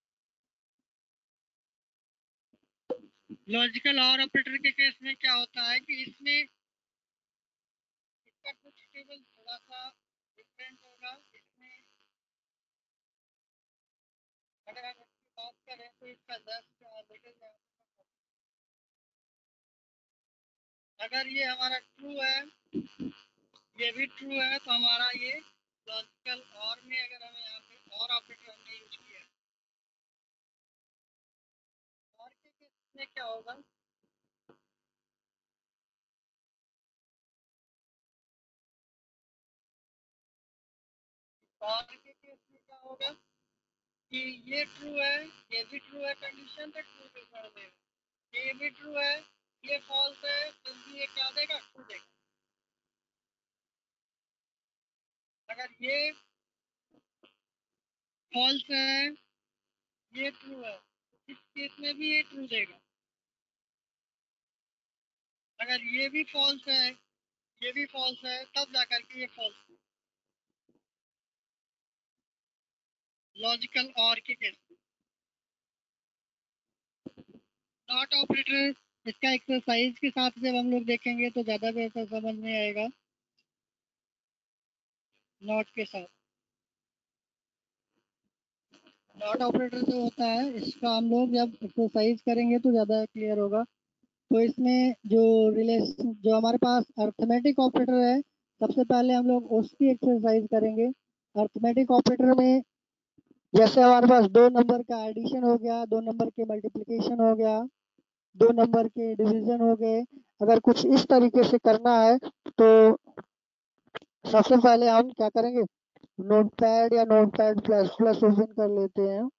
लॉजिकल और ऑपरेटर के केस में क्या होता है कि इसमें इसका कुछ टेबल थोड़ा सा डिफरेंट होगा। इसमें अगर हम इसकी बात करें तो इसका दस का लेकर, अगर ये हमारा ट्रू है, ये भी ट्रू है, तो हमारा ये लॉजिकल और में अगर हमें यहाँ पे और ऑपरेटर हमने यूज किया, और के केस में क्या होगा, और के केस में क्या होगा कि ये ट्रू है, ये भी ट्रू है, कंडीशन तो ट्रू भी कर देगा, ये भी ट्रू है, ये फॉल्स है, तो भी ये क्या देगा, ट्रू देगा। अगर ये फॉल्स है, ये ट्रू है, इस केस में भी ये ट्रू देगा। अगर ये भी फॉल्स है, ये भी फॉल्स है, तब जाकर के ये फॉल्स है। लॉजिकल और के केस में नॉट ऑपरेटर, इसका एक्सरसाइज के साथ जब हम लोग देखेंगे तो ज़्यादा बेहतर समझ में आएगा। नॉट के साथ नॉट ऑपरेटर जो होता है इसका हम लोग जब एक्सरसाइज करेंगे तो ज़्यादा क्लियर होगा। तो इसमें जो रिलेशन जो हमारे पास अर्थमेटिक ऑपरेटर है, सबसे पहले हम लोग उसकी एक्सरसाइज करेंगे। अर्थमेटिक ऑपरेटर में जैसे हमारे पास दो नंबर का एडिशन हो गया, दो नंबर के मल्टीप्लिकेशन हो गया, दो नंबर के डिवीजन हो गए, अगर कुछ इस तरीके से करना है तो सबसे पहले हम क्या करेंगे, नोटपैड या नोटपैड प्लस प्लस ओपन कर लेते हैं।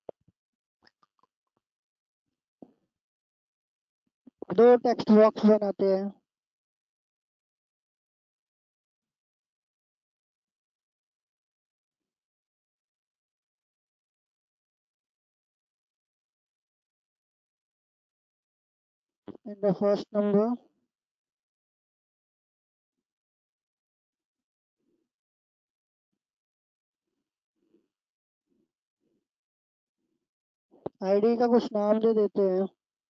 दो टेक्स्ट बॉक्स बनाते हैं। in the first number. ID का कुछ नाम दे देते हैं.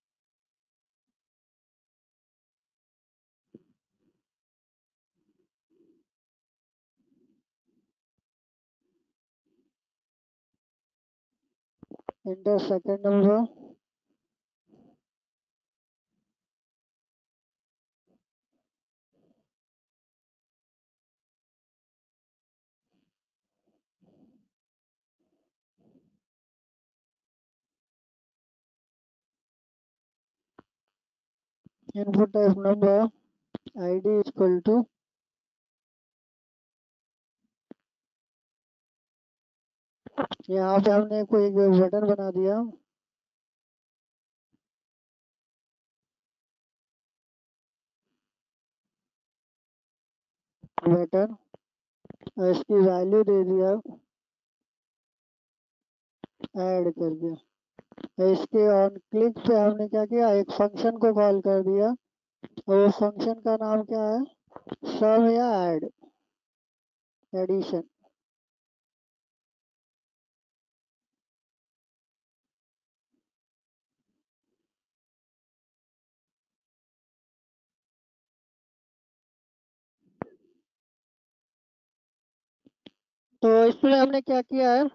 Enter second number. Input type number. I D is equal to यहाँ पे हमने कोई एक बटन बना दिया. बटन और इसकी वैल्यू दे दिया ऐड कर दिया. इसके ऑन क्लिक पे हमने क्या किया, एक फंक्शन को कॉल कर दिया और वो फंक्शन का नाम क्या है, सम या ऐड, एडिशन. तो इसमें हमने क्या किया है,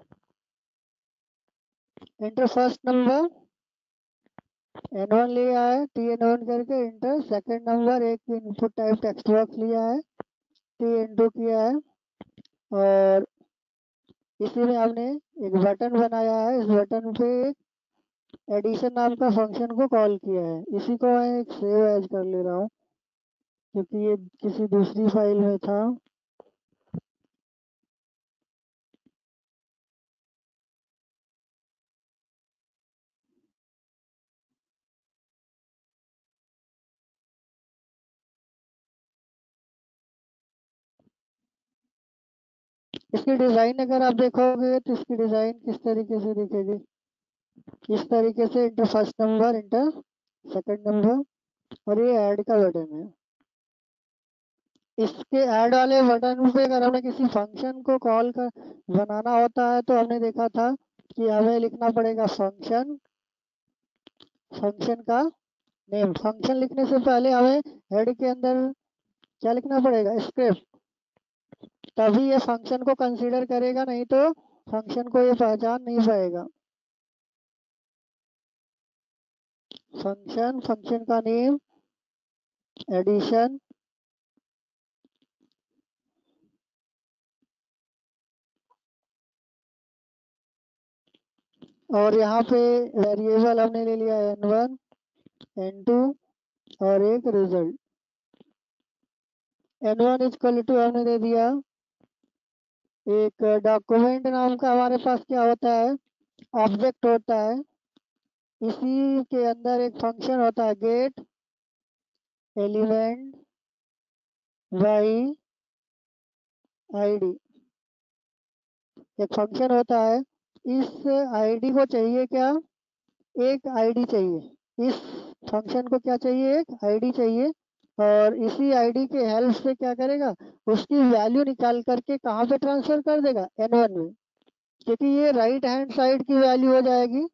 enter first number N one लिया है, टी एन वन करके. इंटर सेकंड नंबर एक इनपुट टाइप टेक्स्ट बॉक्स लिया है, टी एन टू किया है. और इसी में हमने एक बटन बनाया है, इस बटन पे एडिशन नाम का फंक्शन को कॉल किया है. इसी को मैं एक सेव एज कर ले रहा हूँ क्योंकि ये किसी दूसरी फाइल में था. इसकी डिज़ाइन अगर आप देखोगे तो इसकी डिज़ाइन किस तरीके से दिखेगी, इस तरीके से. Enter first number, enter second number और ये ऐड का बटन है. इसके ऐड वाले बटन पे अगर हमें किसी फंक्शन को कॉल कर बनाना होता है तो हमने देखा था कि हमें लिखना पड़ेगा फंक्शन, फंक्शन का नेम. फंक्शन लिखने से पहले हमें हेड के अंदर क्या लिखना पड़ेगा, स्क्रिप्ट. तभी ये फंक्शन को कंसीडर करेगा, नहीं तो फंक्शन को ये पहचान नहीं पाएगा. फंक्शन, फंक्शन का नेम, एडिशन. और यहाँ पे वेरिएबल हमने ले लिया एन वन, एन टू और एक result. N one equal to हमने दे दिया एक डॉक्यूमेंट नाम का हमारे पास क्या होता है, ऑब्जेक्ट होता है. इसी के अंदर एक फंक्शन होता है गेट एलिमेंट बाई आईडी. एक फंक्शन होता है, इस आईडी को चाहिए क्या, एक आईडी चाहिए. इस फंक्शन को क्या चाहिए, एक आईडी चाहिए. और इसी आईडी के हेल्प से क्या करेगा, उसकी वैल्यू निकाल करके कहाँ पे ट्रांसफर कर देगा, एन वन में. क्योंकि ये राइट हैंड साइड की वैल्यू हो जाएगी,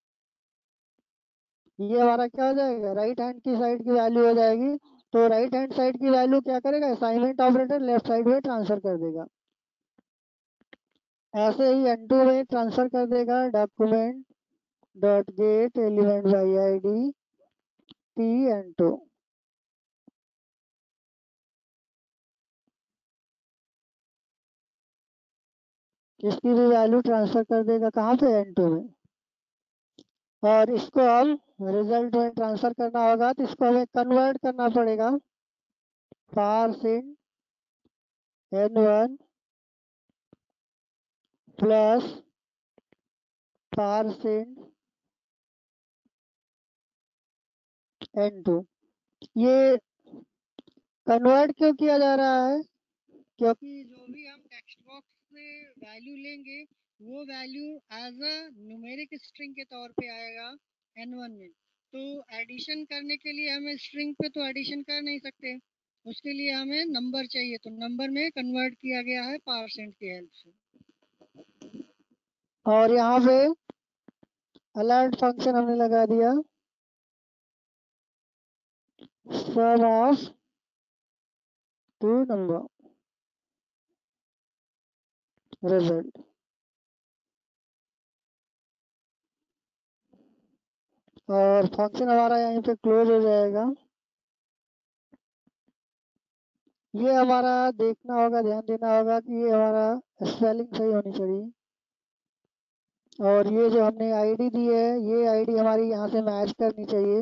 ये हमारा क्या हो जाएगा, राइट हैंड की साइड की वैल्यू हो जाएगी. तो राइट हैंड साइड की वैल्यू क्या करेगा, असाइनमेंट ऑपरेटर लेफ्ट साइड में ट्रांसफर कर देगा. ऐसे ही एन टू में ट्रांसफर कर देगा document dot get element by I D T N two. इसकी भी वैल्यू ट्रांसफर कर देगा कहाँ पे, एन टू में. और इसको हम रिजल्ट में ट्रांसफर करना होगा तो इसको हमें कन्वर्ट करना पड़ेगा. Parse int n one plus parse int n two. ये कन्वर्ट क्यों किया जा रहा है, क्योंकि जो भी हम टेक्स्ट बॉक्स से वैल्यू लेंगे वो value as a numeric string के तौर पे आएगा एन वन में. तो एडिशन करने के लिए हमें स्ट्रिंग पे तो एडिशन कर नहीं सकते, उसके लिए हमें नंबर चाहिए, तो नंबर में कन्वर्ट किया गया है परसेंट की हेल्प से। और यहाँ पे अलर्ट फंक्शन हमने लगा दिया sum of two number result. और फंक्शन हमारा यहीं पे क्लोज हो जाएगा। ये हमारा देखना होगा, ध्यान देना होगा कि ये हमारा स्पेलिंग सही होनी चाहिए। और ये जो हमने आईडी दी है, ये आईडी हमारी यहाँ से मैच करनी चाहिए,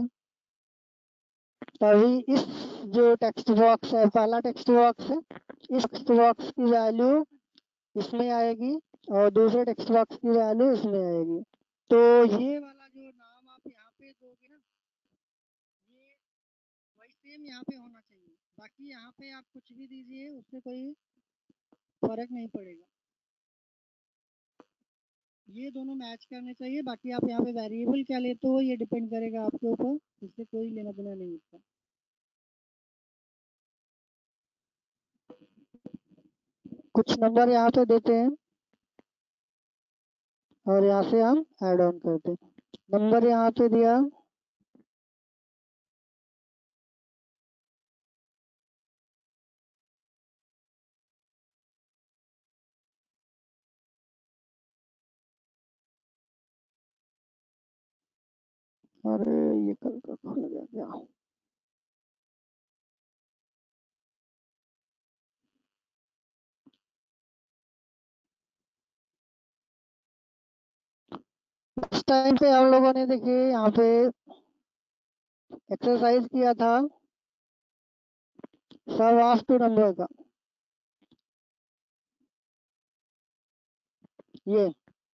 तभी इस जो टेक्स्ट बॉक्स है, पहला टेक्स्ट बॉक्स है, इस टेक्स्ट बॉक्स की वैल्यू इसमें आएगी और दूसरे टेक्स्ट बॉक्स की वैल्यू इसमें आएगी। तो ये वाला जो नाम आप यहाँ पे दोगे ना, ये वही सेम यहाँ पे होना चाहिए, बाकी यहाँ पे आप कुछ भी दीजिए उससे कोई फर्क नहीं पड़ेगा। ये दोनों मैच करने चाहिए, बाकी आप यहाँ पे वेरिएबल क्या लेते हो ये डिपेंड करेगा आपके ऊपर, इससे कोई लेना देना नहीं होता। कुछ नंबर यहाँ पे देते हैं और यहाँ से हम ऐड ऑन करते हैं। नंबर यहाँ पे दिया, अरे ये कल का खुल गया क्या? इस टाइम पे हम लोगों ने देखिए यहाँ पे एक्सरसाइज किया था सब ऑफ टू नंबर का, ये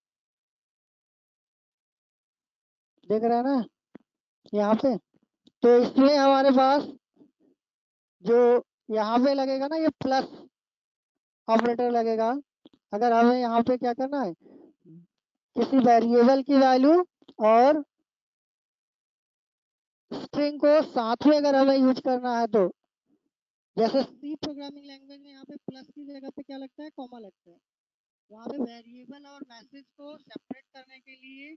देख रहे हैं ना यहाँ पे। तो इसमें हमारे पास जो यहाँ पे लगेगा ना, ये प्लस ऑपरेटर लगेगा। अगर हमें यहाँ पे क्या करना है, किसी वेरिएबल की वैल्यू और स्ट्रिंग को साथ में अगर हमें यूज करना है, तो जैसे सी प्रोग्रामिंग लैंग्वेज में यहाँ पे प्लस की जगह पे क्या लगता है, कॉमा लगता है। वहाँ पे वेरिएबल और मैसेज को सेपरेट करने के लिए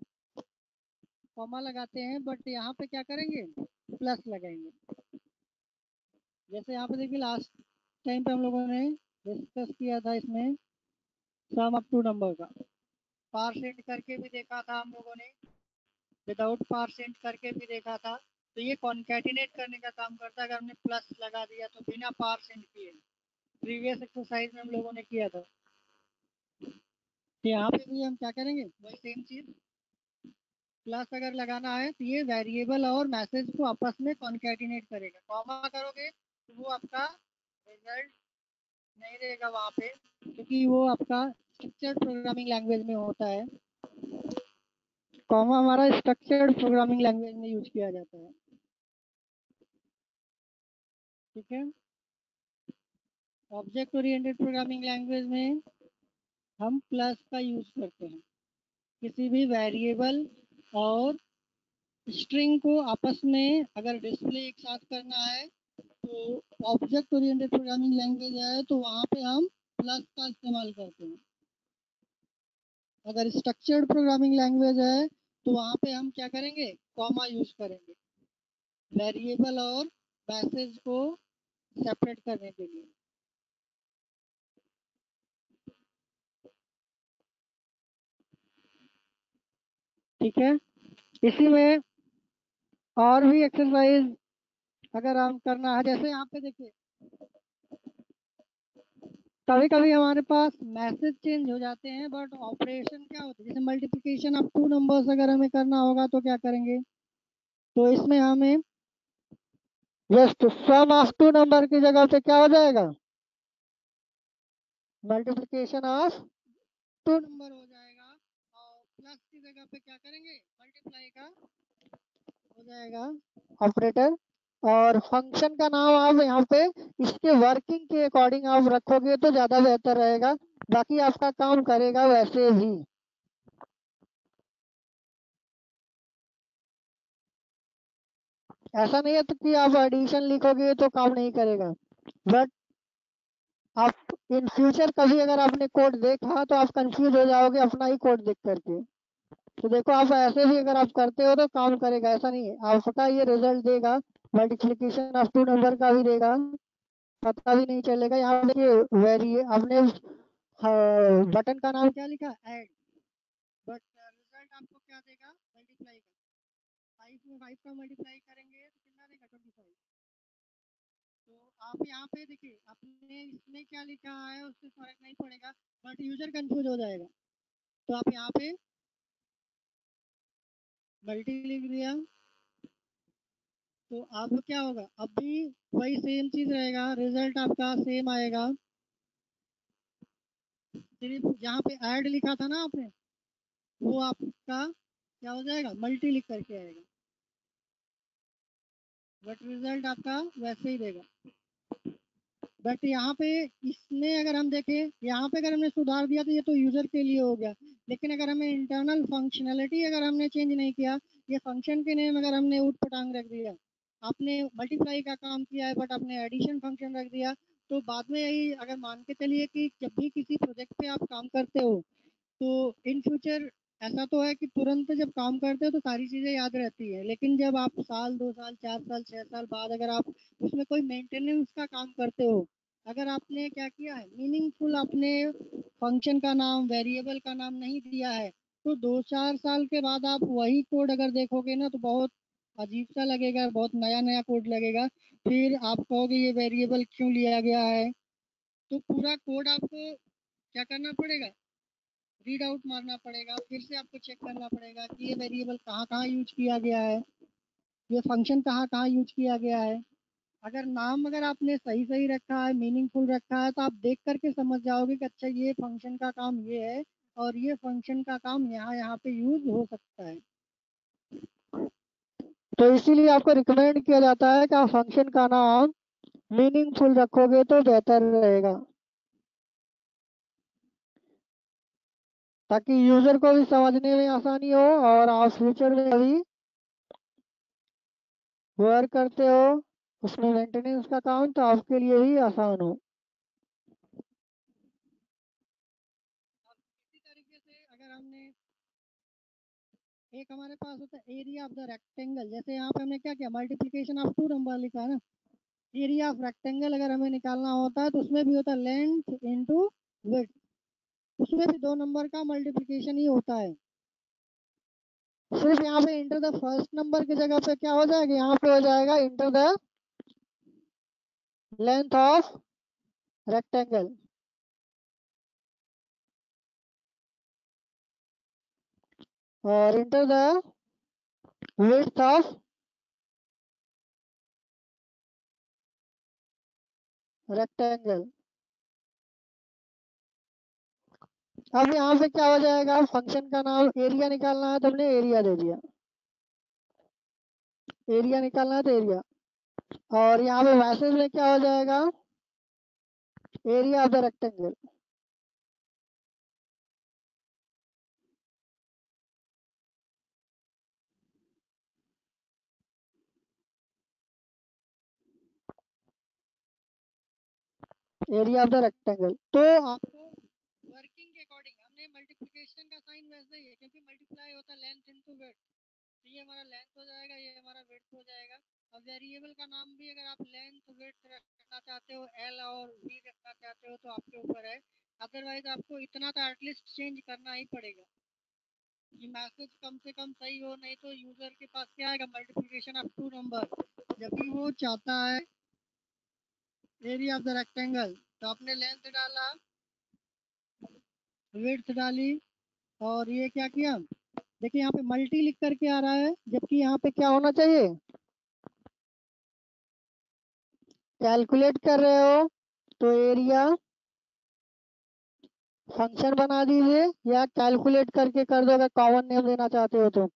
कॉमा लगाते हैं, बट यहाँ पे क्या करेंगे, प्लस लगाएंगे। जैसे यहाँ पे देखिए लास्ट टाइम पे हम लोगों ने डिस्कस किया था इसमें सम अप टू नंबर का, परसेंट करके भी देखा था हम लोगों ने, विदाउट परसेंट करके भी देखा था। तो ये कॉन्कैटिनेट करने का काम करता है, अगर हमने प्लस लगा दिया तो बिना परसेंट किए, प्रीवियस एक्सरसाइज में हम लोगों ने किया था। तो यहाँ पे भी हम क्या करेंगे, वही सेम चीज, प्लस अगर लगाना है तो ये वेरिएबल और मैसेज को आपस में कॉन्कैटिनेट करेगा। कॉमा करोगे तो वो आपका रिजल्ट नहीं रहेगा वहाँ पे, क्योंकि वो आपका स्ट्रक्चर्ड प्रोग्रामिंग लैंग्वेज में होता है। कॉमा हमारा स्ट्रक्चर्ड प्रोग्रामिंग लैंग्वेज में यूज किया जाता है, ठीक है। ऑब्जेक्ट ओरिएंटेड प्रोग्रामिंग लैंग्वेज में हम प्लस का यूज करते हैं, किसी भी वेरिएबल और स्ट्रिंग को आपस में अगर डिस्प्ले एक साथ करना है, तो ऑब्जेक्ट ओरिएंटेड प्रोग्रामिंग लैंग्वेज है तो वहाँ पे हम प्लस का इस्तेमाल करते हैं। अगर स्ट्रक्चर्ड प्रोग्रामिंग लैंग्वेज है तो वहाँ पे हम क्या करेंगे, कॉमा यूज करेंगे, वेरिएबल और मैसेज को सेपरेट करने के लिए, ठीक है। इसी में और भी एक्सरसाइज अगर हम करना है, जैसे यहाँ पे देखिए कभी कभी हमारे पास मैसेज चेंज हो जाते हैं बट ऑपरेशन क्या होता है, जैसे मल्टीप्लिकेशन ऑफ टू नंबर्स अगर हमें करना होगा तो क्या करेंगे, तो इसमें हमें just sum of two number की जगह पे क्या हो जाएगा, मल्टीप्लिकेशन ऑफ टू नंबर हो जाएगा, और प्लस की जगह पे क्या करेंगे, मल्टीप्लाई का हो जाएगा ऑपरेटर। और फंक्शन का नाम आप यहाँ पे इसके वर्किंग के अकॉर्डिंग आप रखोगे तो ज़्यादा बेहतर रहेगा, बाकी आपका काम करेगा वैसे भी। ऐसा नहीं है तो कि आप एडिशन लिखोगे तो काम नहीं करेगा, बट आप इन फ्यूचर कभी अगर आपने कोड देखा तो आप कंफ्यूज हो जाओगे अपना ही कोड देख करके। तो देखो आप ऐसे भी अगर आप करते हो तो काम करेगा, ऐसा नहीं है आपका ये रिजल्ट देगा, मल्टीप्लिकेशन ऑफ टू नंबर का भी देगा, पता भी नहीं चलेगा। यहाँ देखिए वेरी आपने बटन का नाम क्या लिखा, ऐड, बट रिजल्ट आपको क्या देगा, मल्टीप्लाई का। फाइव में फाइव का मल्टीप्लाई करेंगे तो कितना देगा, ट्वेंटी फाइव। तो आप यहाँ पे देखिए आपने इसमें क्या लिखा है उससे फर्क नहीं पड़ेगा, बट यूजर कंफ्यूज हो जाएगा। तो आप यहाँ पे मल्टी लिख दिया तो अब क्या होगा, अब भी वही सेम चीज रहेगा, रिजल्ट आपका सेम आएगा। सिर्फ जहाँ पे ऐड लिखा था ना आपने, वो आपका क्या हो जाएगा, मल्टी लिख करके आएगा, बट रिजल्ट आपका वैसे ही देगा। बट यहाँ पे इसमें अगर हम देखें, यहाँ पे अगर हमने सुधार दिया तो ये तो यूजर के लिए हो गया, लेकिन अगर हमें इंटरनल फंक्शनैलिटी अगर हमने चेंज नहीं किया, ये फंक्शन के नेम अगर हमने ऊट पटांग रख दिया, आपने मल्टीप्लाई का काम किया है बट आपने एडिशन फंक्शन रख दिया, तो बाद में यही अगर मान के चलिए कि जब भी किसी प्रोजेक्ट पे आप काम करते हो तो इन फ्यूचर ऐसा तो है कि तुरंत जब काम करते हो तो सारी चीज़ें याद रहती है, लेकिन जब आप साल दो साल चार साल छः साल बाद अगर आप उसमें कोई मेंटेनेंस का काम करते हो, अगर आपने क्या किया है, मीनिंगफुल आपने फंक्शन का नाम वेरिएबल का नाम नहीं दिया है, तो दो चार साल के बाद आप वही कोड अगर देखोगे ना तो बहुत अजीब सा लगेगा, बहुत नया नया कोड लगेगा। फिर आप कहोगे ये वेरिएबल क्यों लिया गया है। तो पूरा कोड आपको क्या करना पड़ेगा, रीड आउट मारना पड़ेगा, फिर से आपको चेक करना पड़ेगा कि ये वेरिएबल कहाँ कहाँ यूज किया गया है, ये फंक्शन कहाँ कहाँ यूज किया गया है। अगर नाम अगर आपने सही सही रखा है, मीनिंगफुल रखा है, तो आप देख करके समझ जाओगे कि अच्छा ये फंक्शन का काम ये है और ये फंक्शन का काम यहाँ यहाँ पे यूज हो सकता है। तो इसीलिए आपको रिकमेंड किया जाता है कि आप फंक्शन का नाम मीनिंगफुल रखोगे तो बेहतर रहेगा, ताकि यूजर को भी समझने में आसानी हो और आप फ्यूचर में भी वर्क करते हो उसमें मेंटेनेंस का काम तो आपके लिए भी आसान हो। अब इसी तरीके से अगर हमने एक हमारे पास होता है एरिया ऑफ द रेक्टेंगल, जैसे यहाँ पे हमने क्या किया, मल्टीप्लिकेशन ऑफ टू नंबर लिखा है ना, एरिया ऑफ रेक्टेंगल अगर हमें निकालना होता है तो उसमें भी होता है लेंथ इनटू विड्थ, उसमें भी दो नंबर का मल्टीप्लिकेशन ही होता है। सिर्फ यहाँ पे इंटर द फर्स्ट नंबर की जगह पे क्या हो जाएगा, यहाँ पे हो जाएगा enter the length of rectangle, और enter the width of rectangle. अब यहाँ पे क्या हो जाएगा, फंक्शन का नाम एरिया निकालना है तो हमने एरिया दे दिया, एरिया निकालना है तो एरिया, और यहाँ पे मैसेज में क्या हो जाएगा, area of the rectangle. Area of the rectangle. तो आपको वर्किंग के अकॉर्डिंग हमने मल्टीप्लिकेशन का साइन वैसे ही है, क्योंकि मल्टीप्लाई होता है लेंथ इनटू विड्थ, तो ये हमारा लेंथ हो जाएगा, ये हमारा विड्थ हो जाएगा। अब वेरिएबल का नाम भी अगर आप लेंथ विड्थ रखना चाहते हो, एल और वी रखना चाहते हो तो आपके ऊपर है, अदरवाइज आपको इतना तो एटलीस्ट चेंज करना ही पड़ेगा कि मैसेज कम से कम सही हो, नहीं तो यूजर के पास क्या आएगा, मल्टीप्लिकेशन ऑफ टू नंबर, जबकि वो चाहता है एरिया ऑफ द रेक्टेंगल। तो आपने लेंथ डाला, विड्थ डाली, और ये क्या किया, देखिए यहाँ पे मल्टी लिख करके आ रहा है, जबकि यहाँ पे क्या होना चाहिए, कैलकुलेट कर रहे हो तो एरिया फंक्शन बना दीजिए, या कैलकुलेट करके कर दो अगर कॉमन नेम देना चाहते हो तो।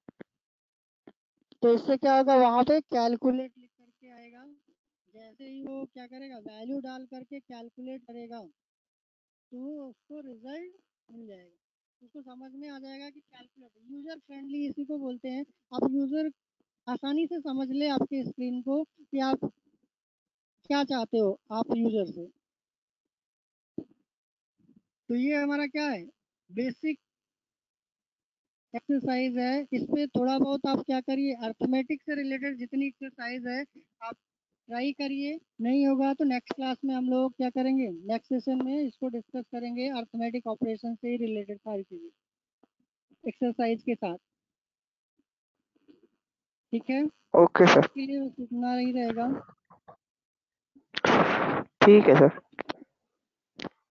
तो इससे क्या होगा, वहां पे कैलकुलेट लिख करके आएगा, जैसे ही वो क्या करेगा, वैल्यू डाल करके कैलकुलेट करेगा तो उसको रिजल्ट मिल जाएगा, उसको समझ में आ जाएगा कि कैलकुलेट यूजर फ्रेंडली इसी को बोलते हैं। आप यूजर आसानी से समझ ले आपके स्क्रीन को कि आप क्या चाहते हो आप यूजर से। तो ये हमारा क्या है, बेसिक एक्सरसाइज है। इस पे थोड़ा बहुत आप क्या करिए, अर्थमेटिक से रिलेटेड जितनी एक्सरसाइज है आप ट्राई करिए। नहीं होगा तो नेक्स्ट क्लास में हम लोग क्या करेंगे, नेक्स्ट सेशन में इसको डिस्कस करेंगे, अर्थमेटिक ऑपरेशन से ही रिलेटेड सारी चीजें एक्सरसाइज के साथ। ठीक है, ओके सर। इसके लिए बस इतना ही रहेगा। ठीक है सर।